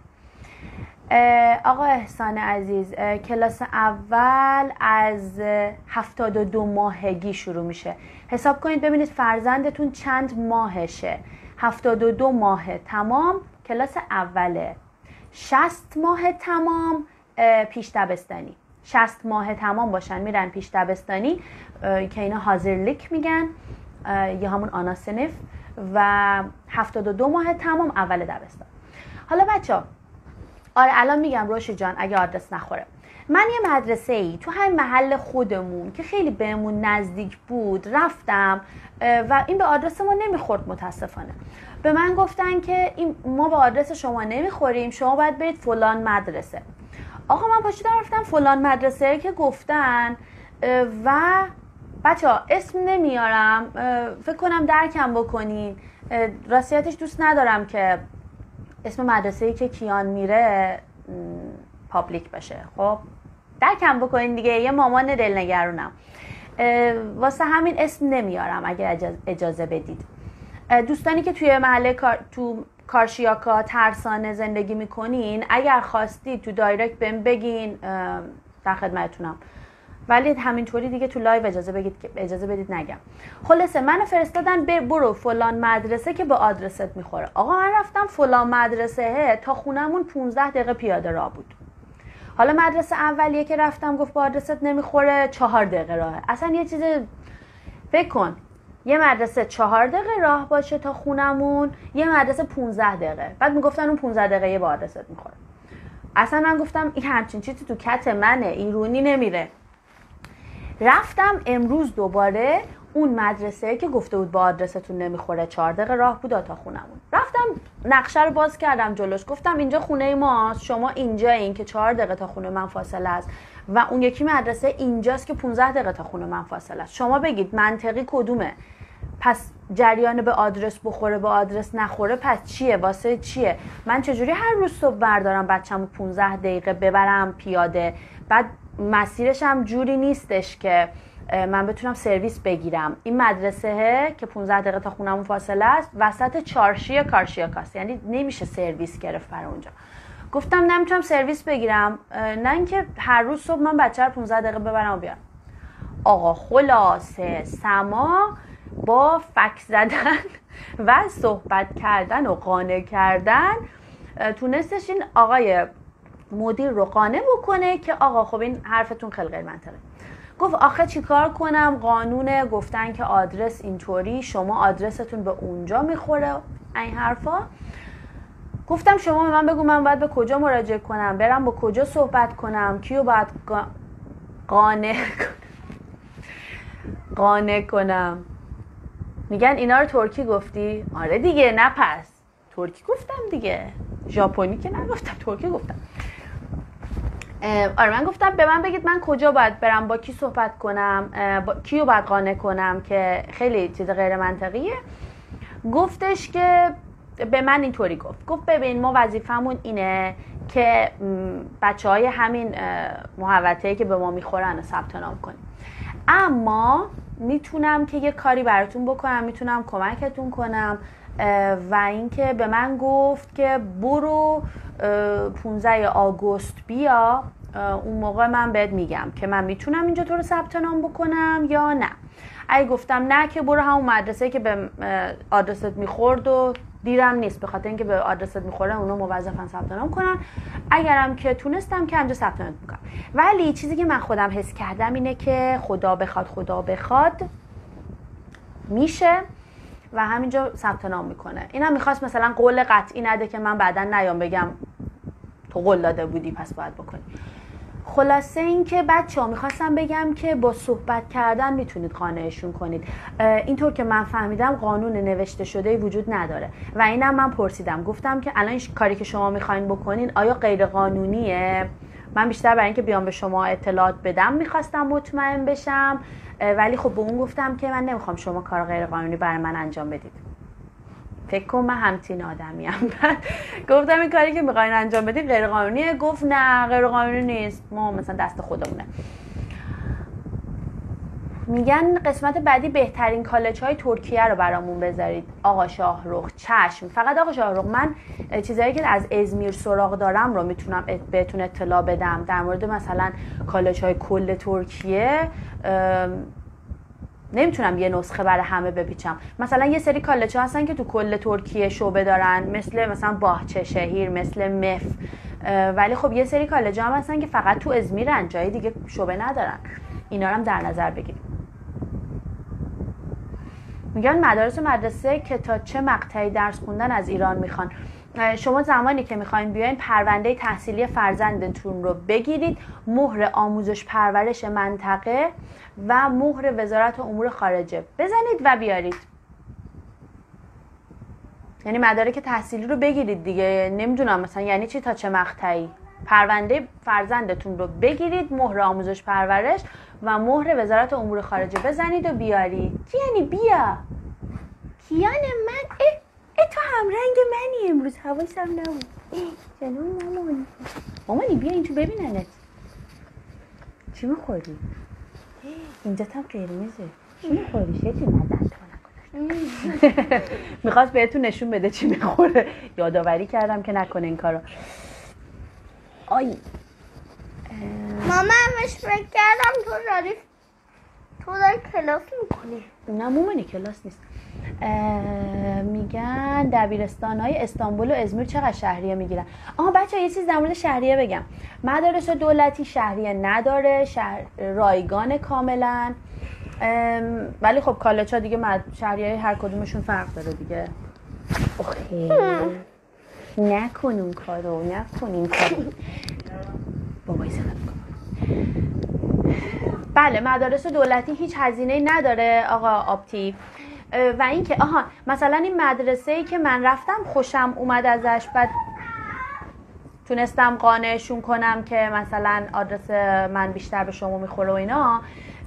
آقا احسان عزیز، کلاس اول از 72 ماهگی شروع میشه. حساب کنید ببینید فرزندتون چند ماهشه. 72 ماه تمام کلاس اوله، 60 ماه تمام پیش دبستانی. 60 ماه تمام باشن میرن پیش دبستانی که اینا حاضرلیک میگن یا همون آنا صنف، و 72 ماه تمام اول دبستان. حالا بچه‌ها، آره الان میگم روشی جان اگه آدرس نخوره، من یه مدرسه ای تو همین محل خودمون که خیلی بهمون نزدیک بود رفتم و این به آدرس ما نمیخورد متاسفانه. به من گفتن که ما به آدرس شما نمیخوریم، شما باید برید فلان مدرسه. آقا من پاشیدم رفتم فلان مدرسه که گفتن و بچه‌ها اسم نمیارم، فکر کنم درکم بکنین، راستیتش دوست ندارم که اسم مدرسه‌ای که کیان میره پابلیک بشه. خب درکم بکنین دیگه، یه مامان دلنگرونم، واسه همین اسم نمیارم اگه اجازه بدید. دوستانی که توی محله تو کارشیاکا ترسانه زندگی میکنین اگر خواستید تو دایرکت بهم بگین، در خدمتتونم، ولی همینطوری دیگه تو لایو اجازه بدید نگم. خلاصه منو فرستادن برو فلان مدرسه که به آدرست میخوره. آقا من رفتم فلان مدرسه، تا خونمون 15 دقیقه پیاده راه بود. حالا مدرسه اولیه که رفتم گفت به آدرست نمیخوره، 4 دقیقه راهه. اصلا یه چیز فکر کن، یه مدرسه 4 دقیقه راه باشه تا خونمون، یه مدرسه 15 دقیقه، بعد میگفتن اون 15 دقیقه به آدرست میخوره. اصلا من گفتم این همچین چیزی تو کت منه، ایرونی نمیره. رفتم امروز دوباره اون مدرسه که گفته بود با آدرستون نمیخوره، 4 دقیقه راه بود تا خونمون. رفتم نقشه رو باز کردم جلوش، گفتم اینجا خونه ماست، شما اینجا این که 4 دقیقه تا خونه من فاصله است و اون یکی مدرسه اینجاست که 15 دقیقه تا خونه من فاصله است. شما بگید منطقی کدومه؟ پس جریان به آدرس بخوره به آدرس نخوره پس چیه؟ واسه چیه؟ من چجوری هر روز صبح بردارم بچه‌مو 15 دقیقه ببرم پیاده؟ بعد مسیرش هم جوری نیستش که من بتونم سرویس بگیرم. این مدرسه که 15 دقیقه تا خونمون فاصله است وسط چارشی کارشیاکاست، یعنی نمیشه سرویس گرفت برای اونجا. گفتم نمیتونم سرویس بگیرم، نه اینکه هر روز صبح من بچه رو 15 دقیقه ببرم و بیارم. آقا خلاصه سما با فک زدن و صحبت کردن و قانع کردن تونستش این آقای مدیر رو قانع بکنه که آقا خب این حرفتون خیلی غیر منطقه. گفت آخه چیکار کنم، قانونه، گفتن که آدرس اینطوری، شما آدرستون به اونجا میخوره، این حرفا. گفتم شما به من بگو من باید به کجا مراجعه کنم، برم با کجا صحبت کنم، کیو باید قانع کنم. میگن اینا رو ترکی گفتی؟ آره دیگه، نه پس ترکی گفتم دیگه، ژاپنی که نگفتم، ترکی گفتم. آره من گفتم به من بگید من کجا باید برم، با کی صحبت کنم، کیو باید قانع کنم که خیلی چیز غیر منطقیه. گفتش که به من اینطوری گفت ببین ما وظیفمون اینه که بچهای همین محوطه‌ای که به ما میخورن ثبت نام کنیم، اما میتونم که یه کاری براتون بکنم، میتونم کمکتون کنم. و اینکه به من گفت که برو 15 آگوست بیا، اون موقع من بهت میگم که من میتونم اینجا تو رو ثبت نام بکنم یا نه. اگه گفتم نه که برو همون مدرسه که به آدرست میخورد و دیرم نیست، به خاطر اینکه به آدرست میخوره اونا موظفن ثبت نام کنن. اگرم که تونستم که اینجا ثبت نام میکنم. ولی چیزی که من خودم حس کردم اینه که خدا بخواد میشه و همینجا ثبت نام میکنه. اینم میخواست مثلا قول قطعی نده که من بعدن نیام بگم تو قول داده بودی پس باید بکنی. خلاصه این که بچه ها میخواستم بگم که با صحبت کردن میتونید قانعشون کنید. اینطور که من فهمیدم قانون نوشته شده وجود نداره و اینم من پرسیدم، گفتم که الان این کاری که شما میخواین بکنین آیا غیر قانونیه؟ من بیشتر برای اینکه بیام به شما اطلاعات بدم میخواستم مطمئن بشم، ولی خب به اون گفتم که من نمیخوام شما کار غیر قانونی برای من انجام بدید. فکر کن من همچین آدمیم. گفتم این کاری که میخواین انجام بدین غیر قانونیه. گفت نه غیر قانونی نیست، ما مثلا دست خودمونه. میگن قسمت بعدی بهترین کالج های ترکیه رو برامون بذارید آقا شاهرخ. چشم. فقط آقا شاهرخ من چیزایی که از ازمیر سراغ دارم رو میتونم بهتون اطلاع بدم. در مورد مثلا کالج های کل ترکیه نمیتونم یه نسخه برای همه بپیچم. مثلا یه سری کالج ها هستن که تو کل ترکیه شعبه دارن، مثلا باهچه شهیر، مثل مف. ولی خب یه سری کالج ها هم هستن که فقط تو ازمیرن، جای دیگه شعبه ندارن. اینا رو هم در نظر بگیرید. میگن مدرسه که تا چه مقطعی درس خوندن از ایران میخوان. شما زمانی که میخواین بیاین پرونده تحصیلی فرزندتون رو بگیرید، مهر آموزش پرورش منطقه و مهر وزارت امور خارجه بزنید و بیارید. یعنی مدارک تحصیلی رو بگیرید دیگه. نمیدونم مثلا یعنی چی تا چه مقطعی. پرونده فرزندتون رو بگیرید، مهر آموزش پرورش و مهر وزارت امور خارجه بزنید و بیارید. چی یعنی بیا؟ کیان من تو هم رنگ منی امروز، حواسم نبود. جانم مامانی بیا این تو ببیننت. چی میخوری؟ اینجا هم قرمزه. چی میخوری؟ شدی ندن تو نکنه. میخواست بهتون نشون بده چی میخوره. یادآوری کردم که نکنه این کارو. آی ماما همش فکر کردم تو در کلاس میکنی. نه مامانی کلاس نیست. میگن دبیرستان‌های استانبول و ازمیر چقدر شهریه میگیرن. بچه‌ها یه چیز در مورد شهریه بگم. مدارس دولتی شهریه نداره، رایگان کاملا. ولی خب کالج‌ها دیگه شهریه هر کدومشون فرق داره دیگه. نکن اون کارو. بابای صدا کن. بله مدارس دولتی هیچ هزینه‌ای نداره آقا آپتی. و اینکه مثلا این مدرسه‌ای که من رفتم خوشم اومد ازش، بعد تونستم قانعشون کنم که مثلا آدرس من بیشتر به شما میخوره و اینا،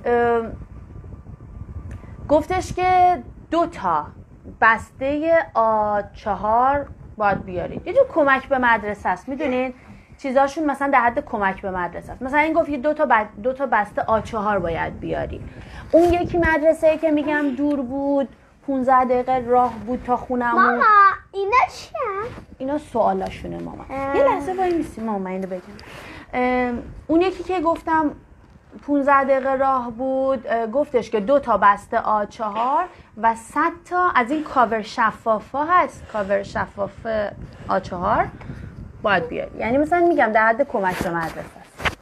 گفتش که 2 بسته A4 باید بیارید. یه جور کمک به مدرسه است، میدونین چیزاشون مثلا در حد کمک به مدرسه است. مثلا این گفت 2 تا بسته A4 باید بیاری. اون یکی مدرسه که میگم دور بود، 15 دقیقه راه بود تا خونمون. ماما اینا چیه؟ اینا سوالاشونه ماما. یه لحظه وای میسی ماما اینو بگم. اون یکی که گفتم 15 دقیقه راه بود، گفتش که 2 تا بسته A4 و 100 تا از این کاور شفافا هست، کاور شفاف A4 باید بیاری. یعنی مثلا میگم در حد کمک به مدرسه است.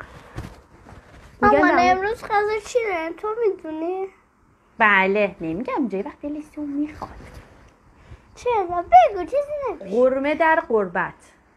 مامان امروز غذا چیه؟ تو میدونی؟ بله نمیگم جای وقت دلتون میخواد. چرا؟ بگو چیزی نگو. قرمه در قربت.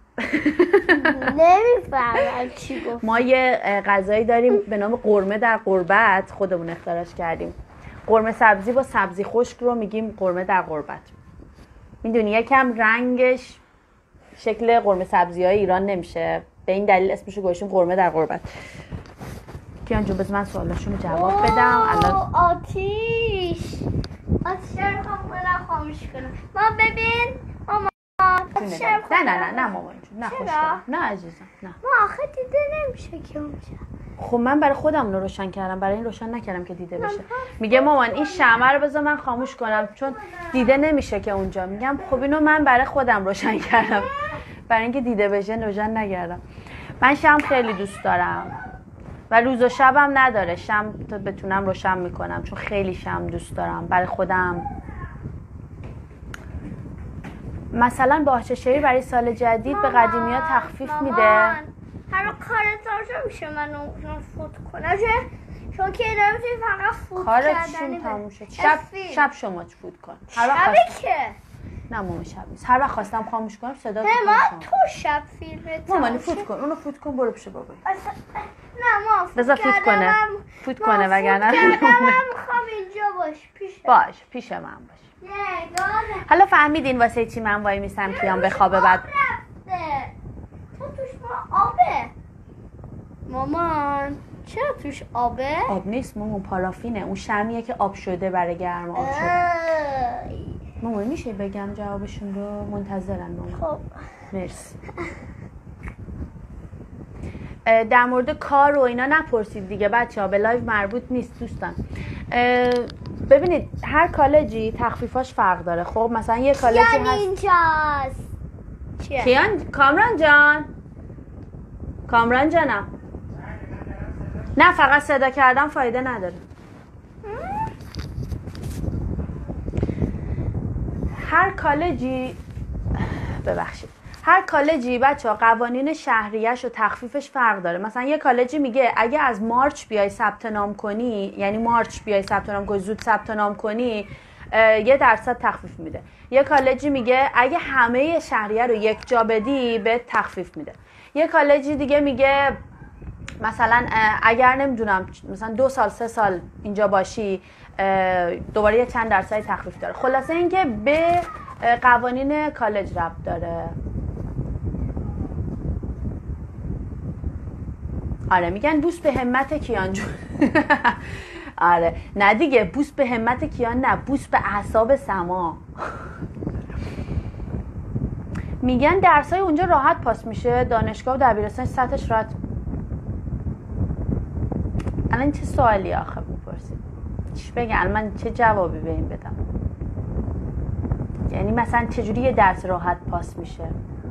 نمیفهمم چی گفت. ما یه غذایی داریم به نام قرمه در قربت، خودمون اختراعش کردیم. قرمه سبزی با سبزی خشک رو میگیم قرمه در قربت. میدونی یکم رنگش شکل قرمه سبزی های ایران نمیشه، به این دلیل اسمشو گذاشتیم قرمه در قربت. کیان جون بذار من سوالاشونو جواب بدم. الان آتیش رو خاموش کنم. ما ببین ماما نه مامان جون نه خوشگلم نه عزیزم نه. ما آخه دیده نمیشه که اونجا. خب من برای خودم رو روشن کردم، برای این روشن نکردم که دیده بشه. میگه مامان این شمع رو بذار من خاموش کنم چون دیده نمیشه که اونجا. میگم خب اینو من برای خودم روشن کردم، برای اینکه دیده بشه روشن نکردم. من شمع خیلی دوست دارم و روز و شبم نداره، شمع تا بتونم روشن میکنم چون خیلی شمع دوست دارم برای خودم. مثلا باهچه شهری برای سال جدید به قدیمی‌ها تخفیف میده. هر کارت میشه منو فوت کنم چون که نمیتونی فقط فوت کارت کردن. شون تموم شد. شب شما فوت کن. شبی که نه مامان شب نیست. هر وقت خواستم خاموش کنم صدا ما تو شب فیلمت مامان فوت کن، اونو فوت کن برو پیش بابا. نه ما بذار فوت کنه وگرنه من میخوام اینجا باش پیش من باش. حالا فهمیدین واسه چی من وای میسم کیام بخوابه بعد تو توش آبه مامان. چرا توش آبه؟ آب نیست مامان، پارافینه. اون شمیه که آب شده برای گرم آب شده. مامان میشه بگم جوابشون رو؟ منتظرن مامان. خب مرسی. در مورد کار و اینا نپرسید دیگه بچه ها، به لایو مربوط نیست دوستان. ببینید هر کالجی تخفیفاش فرق داره. خب مثلا یه کالجی یعنی هست اینجاست چیه؟ کیان؟ کامران جان، کامران جانم، نه فقط صدا کردم فایده نداره. هر کالجی، ببخشید، هر کالجی بچه ها قوانین شهریه‌اش و تخفیفش فرق داره. مثلا یه کالجی میگه اگه از مارچ بیای ثبت نام کنی، یعنی مارچ بیای ثبت نام کنی، زود ثبت نام کنی، 1% تخفیف میده. یه کالجی میگه اگه همه شهریه رو یک جا بدی به تخفیف میده. یه کالجی دیگه میگه مثلا اگر نمیدونم مثلا 2 سال 3 سال اینجا باشی دوباره یه چند درصدی تخفیف داره. خلاصه اینکه به قوانین کالج ربط داره. آره میگن بوس به همت کیان جون. آره نه دیگه، بوس به همت کیان نه، بوس به اعصاب سما. میگن درسای اونجا راحت پاس میشه، دانشگاه و دبیرستان سطحش راحت. الان چه سوالی آخه میپرسید؟ چی بگم من چه جوابی به این بدم؟ یعنی مثلا چجوری یه درس راحت پاس میشه؟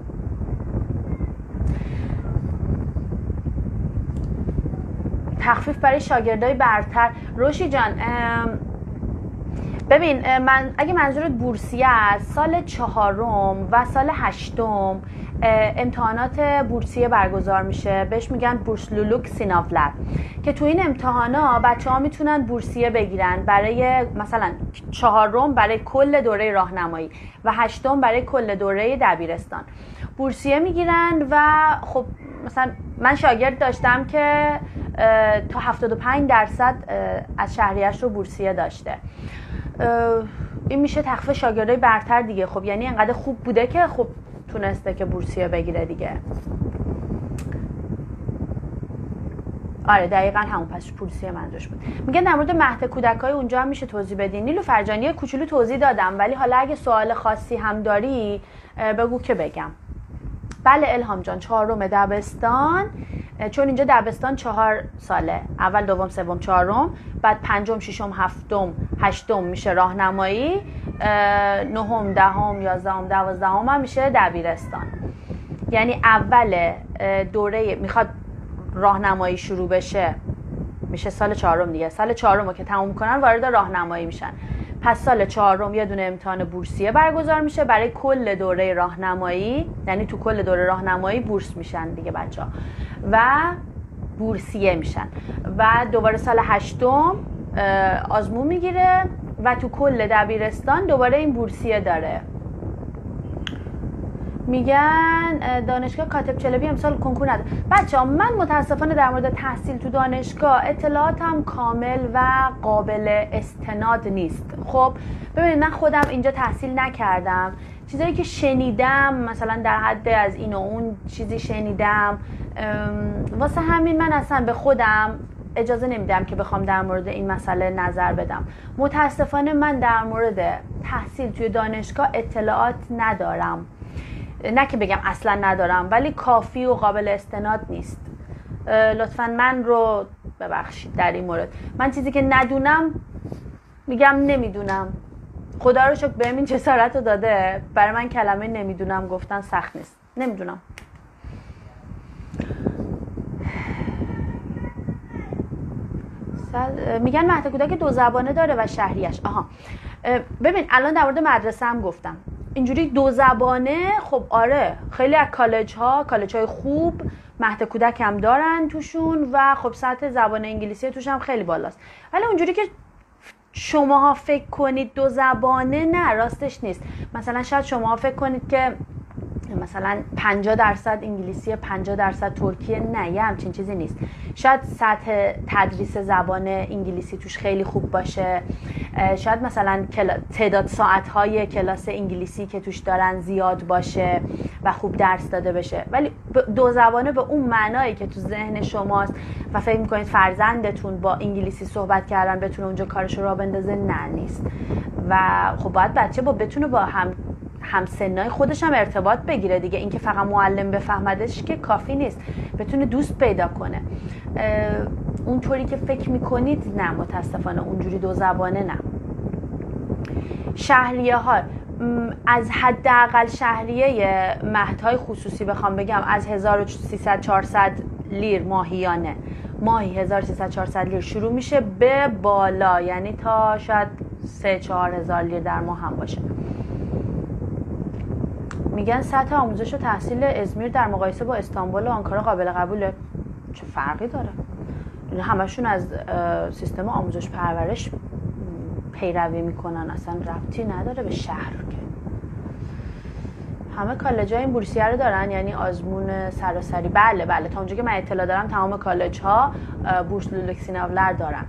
تخفیف برای شاگردای برتر. روشی جان ببین، من اگه منظورت بورسیه است، سال 4 و سال 8 امتحانات بورسیه برگزار میشه، بهش میگن بورس لولوک سیناولر، که تو این امتحانا بچه‌ها میتونن بورسیه بگیرن برای مثلا 4 برای کل دوره راهنمایی و 8 برای کل دوره دبیرستان بورسیه میگیرن. و خب مثلا من شاگرد داشتم که تا 75% از شهریه‌اش رو بورسیه داشته. این میشه تخفیف شاگردای برتر دیگه. خب یعنی انقدر خوب بوده که خب تونسته که بورسیه بگیره دیگه. آره دقیقاً همون، پس بورسیه منظورش بود. میگن در مورد مهد کودکای اونجا هم میشه توضیح بدین؟ نیلو فرجانی کوچولو توضیح دادم، ولی حالا اگه سوال خاصی هم داری بگو که بگم. بله الهام جان، 4 دبستان، چون اینجا دبستان 4 ساله، اول دوم سوم چهارم، بعد 5 ششم هفتم هشتم میشه راهنمایی، 9 10 11 12 هم میشه دبیرستان. یعنی اول دوره میخواد راهنمایی شروع بشه میشه سال 4 دیگه. سال 4 رو که تموم کنن وارد راهنمایی میشن. پس سال 4 یه دونه امتحان بورسیه برگزار میشه برای کل دوره راهنمایی، یعنی تو کل دوره راهنمایی بورس میشن دیگه بچه‌ها و بورسیه میشن. و دوباره سال 8 آزمون میگیره و تو کل دبیرستان دوباره این بورسیه داره. میگن دانشگاه کاتب چلبی امسال کنکور نداره. بچه‌ها من متاسفانه در مورد تحصیل تو دانشگاه اطلاعاتم کامل و قابل استناد نیست. خب ببینید من خودم اینجا تحصیل نکردم، چیزایی که شنیدم مثلا در حد از این و اون چیزی شنیدم، واسه همین من اصلا به خودم اجازه نمیدم که بخوام در مورد این مسئله نظر بدم. متاسفانه من در مورد تحصیل توی دانشگاه اطلاعات ندارم، نه که بگم اصلا ندارم، ولی کافی و قابل استناد نیست. لطفاً من رو ببخشید در این مورد. من چیزی که ندونم میگم نمیدونم. خدا رو شکر بهم این جسارت رو داده، برای من کلمه نمیدونم گفتن سخت نیست. نمیدونم. میگن مهد کودک 2 زبانه داره و شهریش. آها ببین الان در مورد مدرسه هم گفتم اینجوری 2 زبانه. خب آره خیلی از کالج های خوب مهد کودک هم دارن توشون و خب سطح زبان انگلیسی توش هم خیلی بالاست. ولی اونجوری که شماها فکر کنید 2 زبانه، نه راستش نیست. مثلا شاید شماها فکر کنید که مثلا 50% انگلیسی 50% ترکیه، نه یه همچین چیزی نیست. شاید سطح تدریس زبان انگلیسی توش خیلی خوب باشه، شاید مثلا تعداد ساعت‌های کلاس انگلیسی که توش دارن زیاد باشه و خوب درس داده بشه. ولی 2 زبانه به اون معنایی که تو ذهن شماست و فکر می‌کنید فرزندتون با انگلیسی صحبت کردن بتونه اونجا کارش رو راه بندازه، نه نیست. و خب باید بچه بتونه با همسنای خودش هم ارتباط بگیره دیگه. اینکه فقط معلم بفهمدش که کافی نیست، بتونه دوست پیدا کنه. اونطوری که فکر میکنید نه، متاسفانه اونجوری دو زبانه نه. شهریه ها از حداقل شهریه مهدهای خصوصی بخوام بگم از 1300-400 لیر ماهیانه، ماهی 1300-400 لیر شروع میشه به بالا، یعنی تا شاید 3-4 هزار لیر در ماه هم باشه. میگن سطح آموزش و تحصیل ازمیر در مقایسه با استانبول و آنکارا قابل قبوله. چه فرقی داره؟ همشون از سیستم آموزش پرورش پیروی میکنن، اصلا ربطی نداره به شهر که. همه کالج‌ها این بورسیه رو دارن، یعنی آزمون سراسری. بله تا اونجا که من اطلاع دارم تمام کالج‌ها بورس لولوکسیناولر دارن.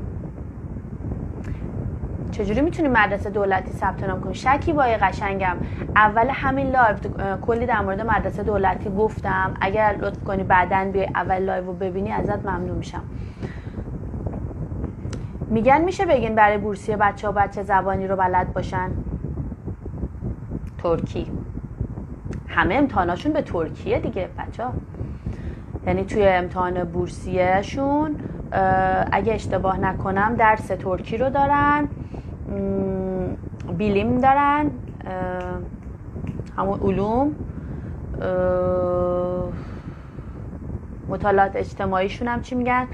چجوری میتونی مدرسه دولتی ثبت نام کنی؟ شکی با قشنگم اول همین لایو کلی در مورد مدرسه دولتی گفتم، اگر لطف کنی بعداً بیای اول لایو رو ببینی ازت ممنون میشم. میگن میشه بگین برای بورسیه بچه زبانی رو بلد باشن؟ ترکی. همه امتحاناشون به ترکیه دیگه بچه ها. یعنی توی امتحان بورسیه شون اگه اشتباه نکنم درس ترکی رو دارن، بیلیم دارن، همون علوم، مطالعات اجتماعیشون هم چی میگن،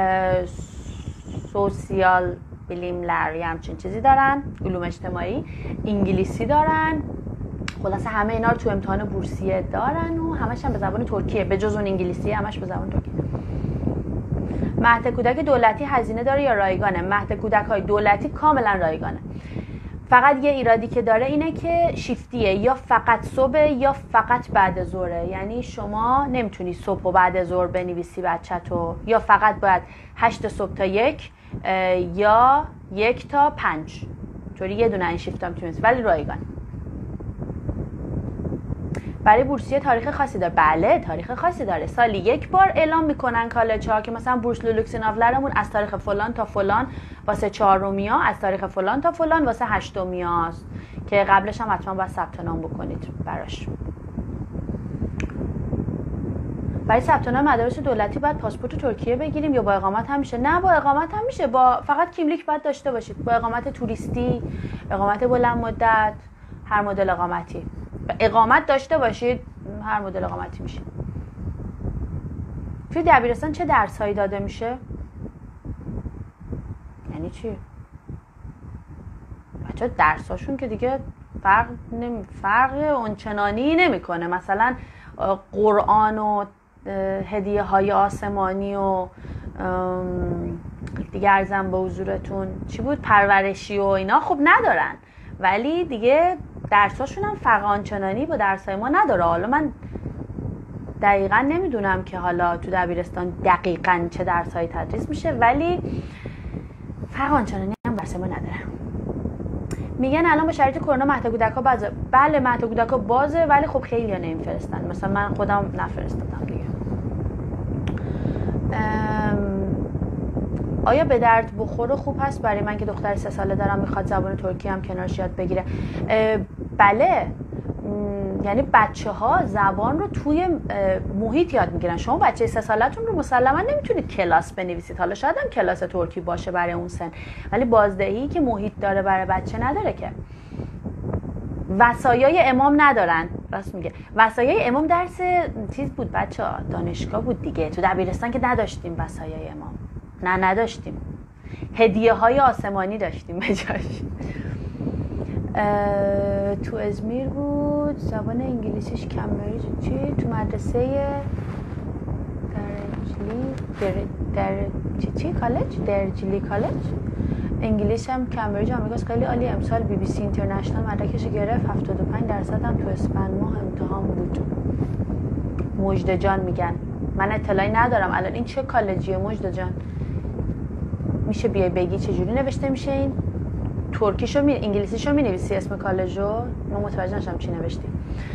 سوسیال بیلیملر یا همچین چیزی دارن، علوم اجتماعی، انگلیسی دارن. خلاصه همه اینا رو تو امتحان بورسیه دارن و همش هم به زبان ترکیه، به جز اون انگلیسی همش به زبان ترکیه. مهد کودک دولتی هزینه داره یا رایگانه؟ مهد کودک های دولتی کاملا رایگانه. فقط یه ایرادی که داره اینه که شیفتیه، یا فقط صبح یا فقط بعد ظهره. یعنی شما نمیتونی صبح و بعد ظهر بنویسی بچه‌تو، یا فقط باید 8 صبح تا 1 یا 1 تا 5. طوری یه دونه این شیفت هم میتونی، ولی رایگانه. برای بورسیه تاریخ خاصی داره؟ بله تاریخ خاصی داره. سالی یک بار اعلام میکنن کالج ها که مثلا بورس لولوکسیناولرمون از تاریخ فلان تا فلان واسه 4میا، از تاریخ فلان تا فلان واسه 8میا است که قبلش هم حتما باید ثبت نام بکنید براش. برای ثبت نام مدارس دولتی باید پاسپورت ترکیه بگیریم یا با اقامت هم میشه؟ نه با اقامت هم میشه، با فقط کیملیک باید داشته باشید. با اقامت توریستی، اقامت بلند مدت، هر مدل اقامتی اقامت داشته باشید، هر مدل اقامتی میشه. توی دبیرستان چه درسایی داده میشه؟ یعنی چی؟ بچه درساشون که دیگه فرق اونچنانی نمیکنه. مثلا قرآن و هدیه های آسمانی و دیگه ارزم به حضورتون چی بود، پرورشی و اینا خب ندارن، ولی دیگه درساشون هم فرق آنچنانی با درسای ما نداره. حالا من دقیقا نمیدونم که حالا تو دبیرستان دقیقا چه درسایی تدریس میشه، ولی فرق آنچنانی هم با درسای ما نداره. میگن الان با شرایط کرونا مهد کودک‌ها بازه. بله مهد کودک‌ها بازه، ولی خب خیلی ها نمیفرستن. مثلا من خودم نفرستادم دیگه. آیا به درد بخور خوب هست برای من که دختر 3 ساله دارم میخواد زبان ترکی هم کنارش یاد بگیره؟ بله، یعنی بچه ها زبان رو توی محیط یاد میگیرن. شما بچه 3 سالتون رو مسلما نمیتونید کلاس بنویسید، حالا شاید هم کلاس ترکی باشه برای اون سن، ولی بازدهی که محیط داره برای بچه نداره که. وصایای امام ندارن، راست میگه. وصایای امام درس چیز بود بچه ها، دانشگاه بود دیگه. تو دبیرستان که نداشتیم وصایای امام، نه نداشتیم. هدیه های آسمانی داشتیم به جاش. تو ازمیر بود، زبان انگلیسیش کمبریج. چی؟ تو مدرسه چی کالج؟ درجلی کالج. انگلیس هم کمبریج آمریکاست، خیلی عالی. امسال بی بی سی اینترنشنال مدرکش گرفت، 75% هم تو اسفند ماه امتحان بود. مجد جان میگن. من اطلاعی ندارم الان این چه کالجیه مجد جان؟ میشه بیای بگی چجوری نوشته میشه این؟ ترکیشو انگلیسیشو مینویسی اسم کالجو؟ من متوجه نشم چی نوشتی.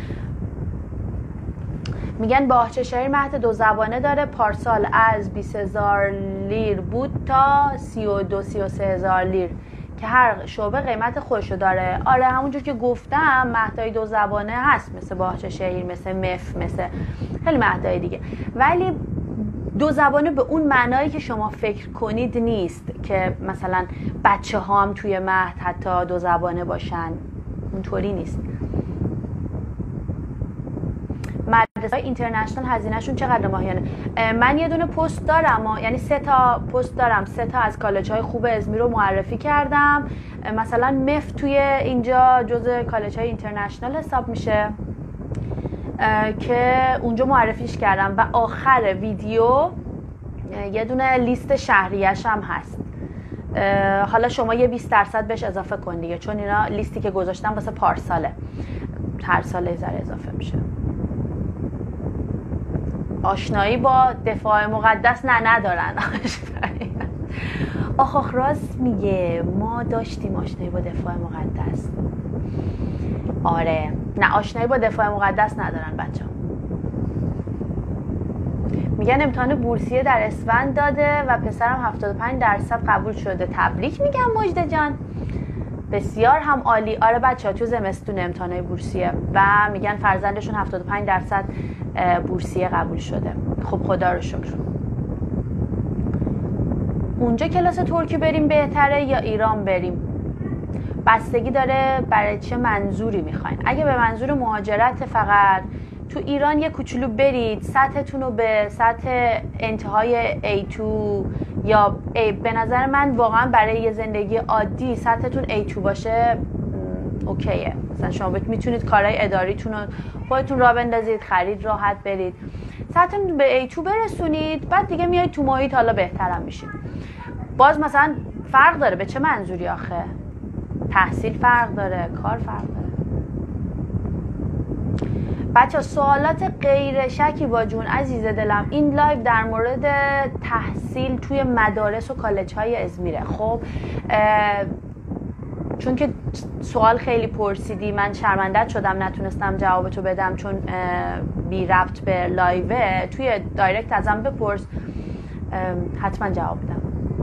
میگن باغچه شهر مهد 2 زبانه داره، پارسال از 20,000 لیر بود تا 32-33,000 لیر که هر شعبه قیمت خودشو داره. آره همونجور که گفتم مهدای 2 زبانه هست، مثل باغچه شهیر، مثل مف، مثل خیلی مهدای دیگه، ولی 2 زبانه به اون معنایی که شما فکر کنید نیست که مثلا بچه ها هم توی مهد حتی 2 زبانه باشن، اونطوری نیست. مدرسه های اینترنشنال هزینهشون چقدر ماهیانه؟ من یه دونه پست دارم، یعنی 3 تا پست دارم، 3 تا از کالج های خوب ازمیر رو معرفی کردم. مثلا مف توی اینجا جزء کالج های اینترنشنال حساب میشه که اونجا معرفیش کردم و آخر ویدیو یه دونه لیست شهریه‌ش هم هست. حالا شما یه 20% بهش اضافه کن دیگه، چون اینا لیستی که گذاشتم واسه پارساله، هر سال یه ذره اضافه میشه. آشنایی با دفاع مقدس ندارن. آخ راست میگه، ما داشتیم آشنایی با دفاع مقدس. آره نه، آشنایی با دفاع مقدس ندارن بچه‌ها. میگن امتحان بورسیه در اسفند داده و پسرم 75% قبول شده. تبریک میگم مجده جان، بسیار هم عالی. آره بچه‌ها تو زمستون امتحانای بورسیه و میگن فرزندشون 75% بورسیه قبول شده. خب خدا رو شکر. اونجا کلاس ترکی بریم بهتره یا ایران بریم؟ بستگی داره برای چه منظوری میخواین. اگه به منظور مهاجرت فقط، تو ایران یه کوچولو برید، سطحتون رو به سطح انتهای A2 یا به نظر من واقعا برای یه زندگی عادی سطحتون A2 باشه اوکیه. مثلا شما میتونید کارهای اداریتون رو خودتون راه بندازید، خرید راحت برید، سطحتون به A2 برسونید، بعد دیگه میایید تو محیط، حالا بهترم میشید. باز مثلا فرق داره به چه منظوری آخه، تحصیل فرق داره، کار فرق داره. بچه سوالات غیر شکی با جون عزیز دلم، این لایو در مورد تحصیل توی مدارس و کالج های ازمیره. خب چون که سوال خیلی پرسیدی، من شرمنده شدم نتونستم جوابتو بدم چون بی ربط به لایوه. توی دایرکت ازم بپرس، حتما جواب بدم.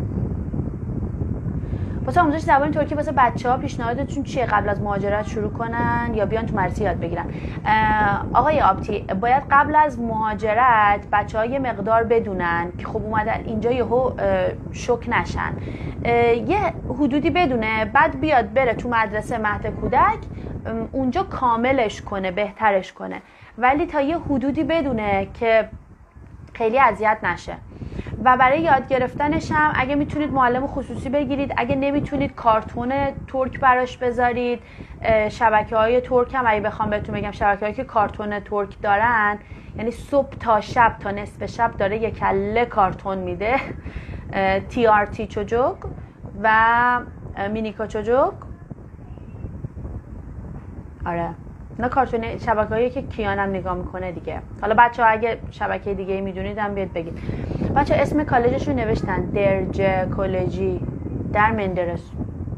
واسه آموزش زبان ترکی واسه بچه‌ها پیشنهادتون چیه؟ قبل از مهاجرت شروع کنن یا بیان تو مدرسه یاد بگیرن؟ آقای آبتی، باید قبل از مهاجرت بچه‌ها یه مقدار بدونن که خب اومدن اینجا یهو شوک نشن، یه حدودی بدونه، بعد بیاد بره تو مدرسه مهد کودک اونجا کاملش کنه، بهترش کنه، ولی تا یه حدودی بدونه که خیلی اذیت نشه. و برای یاد گرفتنش هم اگه میتونید معلم خصوصی بگیرید، اگه نمیتونید کارتون ترک براش بذارید. شبکه‌های ترک هم اگه بخوام بهتون بگم، شبکه‌هایی که کارتون ترک دارن، یعنی صبح تا شب تا نصف شب داره یک کله کارتون میده. TRT چوجوک و مینیکا چوجوک. آره نه کارتون شبکه‌هایی که کیانم نگاه میکنه دیگه. حالا بچه‌ها اگه شبکه دیگه میدونید هم بیاد بگید. بچه‌ها اسم کالجشون نوشتن درجه کالجی در مندرس.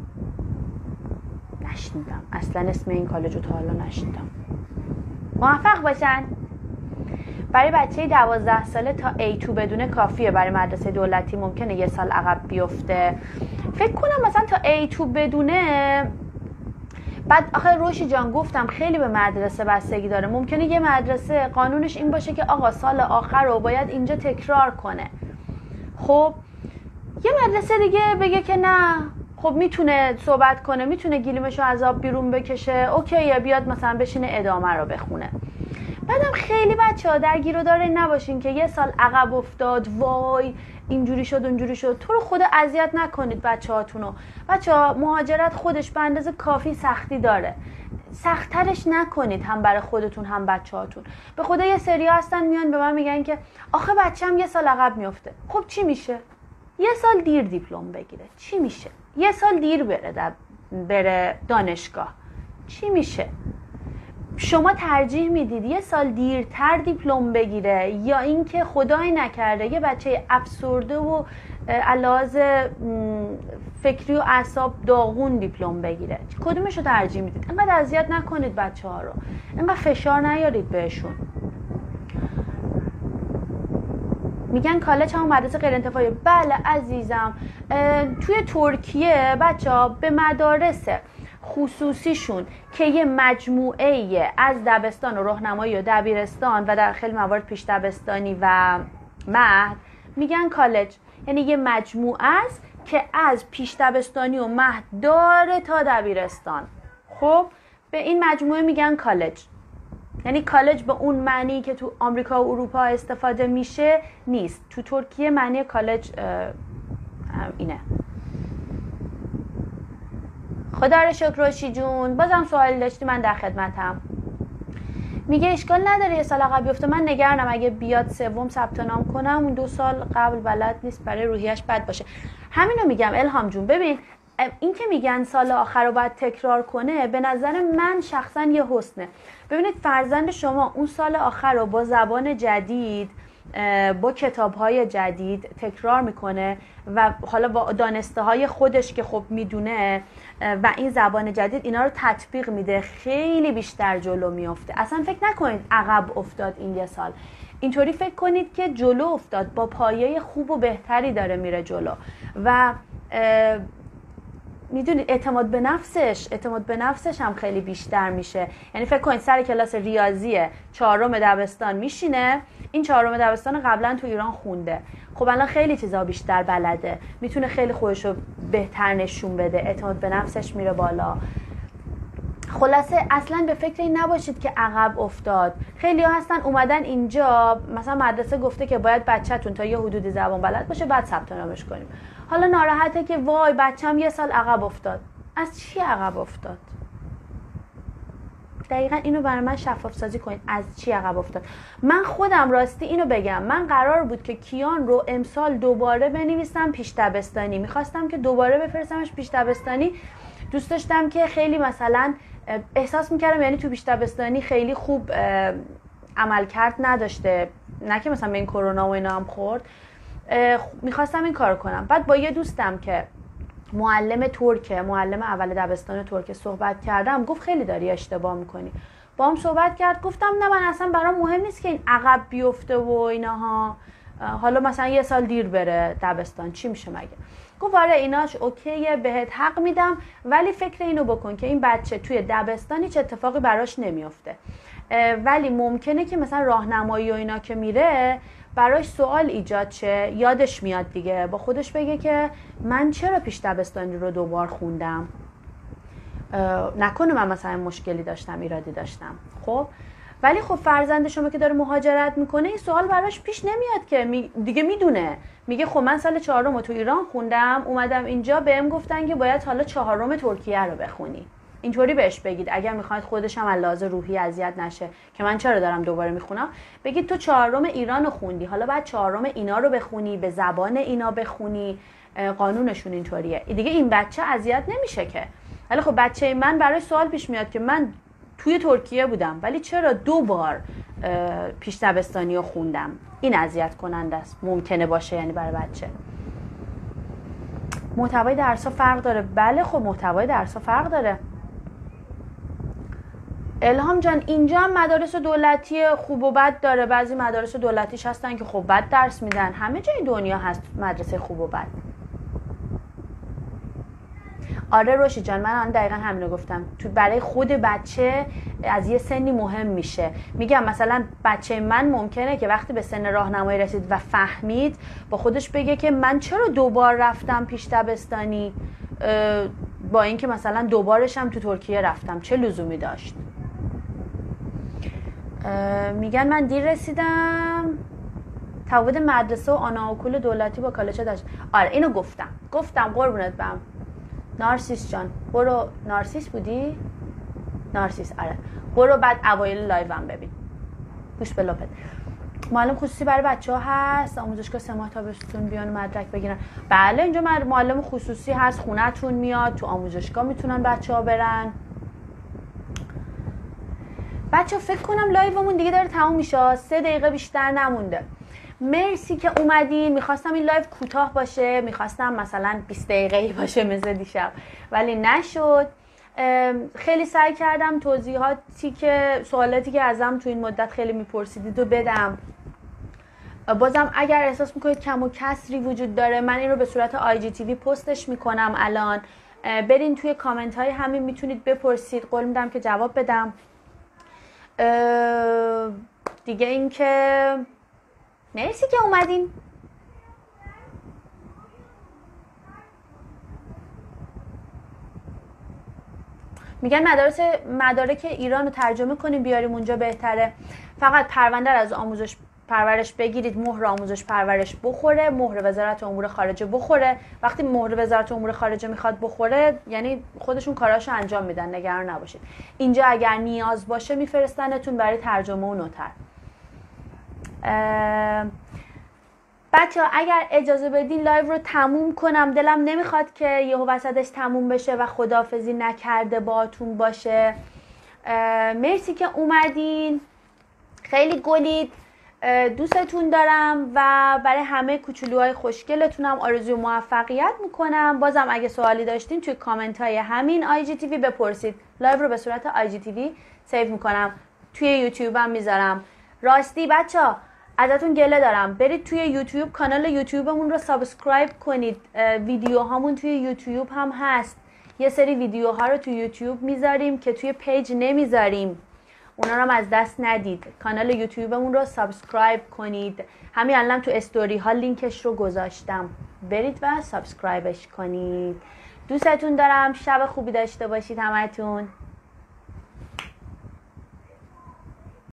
نشنیدم اصلا اسم این کالج رو تا حالا نشنیدم. موفق باشن. برای بچه 12 ساله تا A2 بدونه کافیه. برای مدرسه دولتی ممکنه یه سال عقب بیفته. فکر کنم مثلا تا A2 بدونه. بعد آخه روشی جان گفتم خیلی به مدرسه بستگی داره. ممکنه یه مدرسه قانونش این باشه که آقا سال آخر رو باید اینجا تکرار کنه. خب یه مدرسه دیگه بگه که نه، خب میتونه صحبت کنه، میتونه گلیمشو از آب بیرون بکشه، اوکیه، بیاد مثلا بشینه ادامه رو بخونه. بعدم خیلی بچه‌ها درگیر و داره نباشین که یه سال عقب افتاد، وای اینجوری شد اونجوری شد. تو رو خدا اذیت نکنید بچه‌هاتونو. بچه‌ها مهاجرت خودش به اندازه کافی سختی داره، سخت‌ترش نکنید هم برای خودتون هم بچه‌هاتون. به خدا یه سری هستن میان به من میگن که آخه بچه‌م یه سال عقب میفته. خب چی میشه؟ یه سال دیر دیپلم بگیره، چی میشه؟ یه سال دیر بره دانشگاه، چی میشه؟ شما ترجیح میدید یه سال دیرتر دیپلم بگیره یا اینکه خدای نکرده یه بچه افسرده و علاوه فکری و اعصاب داغون دیپلم بگیره؟ کدومش رو ترجیح میدید؟ اینقدر اذیت نکنید بچه ها رو، اینقدر فشار نیارید بهشون. میگن کالج هم مدرسه غیر انتفاعی. بله عزیزم، توی ترکیه بچه‌ها به مدارس خصوصیشون که یه مجموعه از دبستان و راهنمایی و دبیرستان و در خیلی موارد پیش دبستانی و مهد میگن کالج، یعنی یه مجموعه است که از پیش دبستانی و مهد داره تا دبیرستان. خب به این مجموعه میگن کالج. یعنی کالج به اون معنی که تو آمریکا و اروپا استفاده میشه نیست. تو ترکیه معنی کالج اینه. خدا رو شکر روشی جون. بازم سوالی داشتی، من در خدمتم. میگه اشکال نداره یه سال عقب بیفته، من نگرانم اگه بیاد سوم ثبت نام کنم اون 2 سال قبل بلد نیست، برای روحیش بد باشه. همینو میگم الهام جون. ببین این که میگن سال آخر رو باید تکرار کنه، به نظر من شخصا یه حسنه. ببینید فرزند شما اون سال آخر رو با زبان جدید، با کتاب‌های جدید تکرار میکنه و حالا با دانسته های خودش که خب میدونه و این زبان جدید اینا رو تطبیق میده، خیلی بیشتر جلو میافته. اصلا فکر نکنید عقب افتاد این یه سال، اینطوری فکر کنید که جلو افتاد، با پایه خوب و بهتری داره میره جلو و میدونید اعتماد به نفسش هم خیلی بیشتر میشه. یعنی فکر کنید سر کلاس ریاضی 4م دبستان میشینه، این 4م دبستان قبلا تو ایران خونده، خب الان خیلی چیزا بیشتر بلده، میتونه خیلی خودشو بهتر نشون بده، اعتماد به نفسش میره بالا. خلاصه اصلا به فکر این نباشید که عقب افتاد. خیلی ها هستن اومدن اینجا مثلا مدرسه گفته که باید بچه‌تون تا یه حدودی زبان بلد باشه بعد ثبت نامش کنیم، حالا ناراحته که وای بچه‌م یه سال عقب افتاد. از چی عقب افتاد؟ دقیقا اینو برای من شفاف سازی کنید، از چی عقب افتاد. من خودم راستی اینو بگم، من قرار بود که کیان رو امسال دوباره بنویسم پیش دبستانی، میخواستم که دوباره بفرستمش پیش دبستانی. دوست داشتم که خیلی مثلا احساس میکردم یعنی تو پیش دبستانی خیلی خوب عمل کرد نداشته، نه که مثلا به این کرونا و اینا هم خورد، میخواستم این کار کنم. بعد با یه دوستم که معلم اول دبستان ترکه صحبت کردم، گفت خیلی داری اشتباه میکنی. با هم صحبت کرد، گفتم نه من اصلا برام مهم نیست که این عقب بیفته و ایناها، حالا مثلا یه سال دیر بره دبستان چی میشه مگه. گفت آره ایناش اوکیه، بهت حق میدم، ولی فکر اینو بکن که این بچه توی دبستان هیچ اتفاقی براش نمیفته، ولی ممکنه که مثلا راهنمایی و اینا که میره براش سوال ایجاد شه، یادش میاد دیگه، با خودش بگه که من چرا پیش دبستانی رو 2 بار خوندم، نکنه من مثلا مشکلی داشتم، ایرادی داشتم. خب ولی خب فرزند شما که داره مهاجرت میکنه این سوال براش پیش نمیاد که دیگه میدونه، میگه خب من سال 4م تو ایران خوندم، اومدم اینجا بهم گفتن که باید حالا 4م ترکیه رو بخونی. اینطوری بهش بگید اگر میخواید خودش هم علاوه روحی اذیت نشه که من چرا دارم دوباره میخونم، بگید تو 4م ایران رو خوندی، حالا بعد 4م اینا رو بخونی، به زبان اینا بخونی، قانونشون اینطوریه دیگه، این بچه اذیت نمیشه که. ولی خب بچه من برای سوال پیش میاد که من توی ترکیه بودم ولی چرا 2 بار پیش دبستانی رو خوندم، این اذیت کننده است، ممکنه باشه یعنی برای بچه. محتوای درس‌ها فرق داره. بله خب محتوای درس‌ها فرق داره. الهام جان اینجا هم مدارس دولتی خوب و بد داره، بعضی مدارس دولتیش هستن که خب بد درس میدن، همه جای دنیا هست مدرسه خوب و بد. آره روشی جان من دقیقا همینو گفتم، تو برای خود بچه از یه سنی مهم میشه. میگم مثلا بچه من ممکنه که وقتی به سن راهنمایی رسید و فهمید با خودش بگه که من چرا 2 بار رفتم پیش دبستانی با اینکه مثلا 2 بارش هم تو ترکیه رفتم، چه لزومی داشت. میگن من دیر رسیدم، تفاوت مدرسه و آناکول دولتی با کالج داشت. آره اینو گفتم قربونت برم. نارسیس جان برو، نارسیس بودی؟ نارسیس آره، برو بعد اوایل لایوم ببین، گوش به لپت. معلم خصوصی برای بچه‌ها هست، آموزشگاه 3 ماه تابستون بیان مدرک بگیرن. بله اینجا معلم خصوصی هست، خونه‌تون میاد، تو آموزشگاه میتونن بچه‌ها برن. بچه‌ها فکر کنم لایومون دیگه داره تموم میشه، 3 دقیقه بیشتر نمونده. مرسی که اومدین. میخواستم این لایو کوتاه باشه، میخواستم مثلا 20 دقیقه‌ای باشه مثل دیشب ولی نشد. خیلی سعی کردم توضیحاتی که سوالاتی که ازم تو این مدت خیلی میپرسیدید و بدم. بازم اگر احساس میکنید کم و کسری وجود داره، من این رو به صورت IGTV پستش میکنم الان. برین توی کامنت های همین میتونید بپرسید، قول میدم که جواب بدم. دیگه این که مرسی که اومدین. میگن مدارک ایران رو ترجمه کنیم بیاریم اونجا بهتره. فقط پرونده از آموزش پرورش بگیرید، مهر آموزش پرورش بخوره، مهر وزارت امور خارجه بخوره. وقتی مهر وزارت امور خارجه میخواد بخوره یعنی خودشون کاراشو انجام میدن، نگران نباشید. اینجا اگر نیاز باشه میفرستنتون برای ترجمه و نوتر. بچه ها اگر اجازه بدین لایو رو تموم کنم، دلم نمیخواد که یهو وسطش تموم بشه و خداحافظی نکرده باهاتون باشه. مرسی که اومدین، خیلی گلید، دوستتون دارم و برای همه کوچولوهای خوشگلتونم آرزوی موفقیت میکنم. بازم اگه سوالی داشتین توی کامنت های همین IGTV بپرسید. لایو رو به صورت IGTV سیو میکنم، توی یوتیوب هم میذارم. راستی بچه ها ازتون گله دارم، برید توی یوتیوب کانال یوتیوبمون رو سابسکرایب کنید. ویدیوهامون توی یوتیوب هم هست. یه سری ویدیوها رو توی یوتیوب میذاریم که توی پیج نمیذاریم، اونا رو هم از دست ندید. کانال یوتیوبمون رو سابسکرایب کنید. همین الان تو استوری ها لینکش رو گذاشتم، برید و سابسکرایبش کنید. دوستتون دارم، شب خوبی داشته باشید همتون.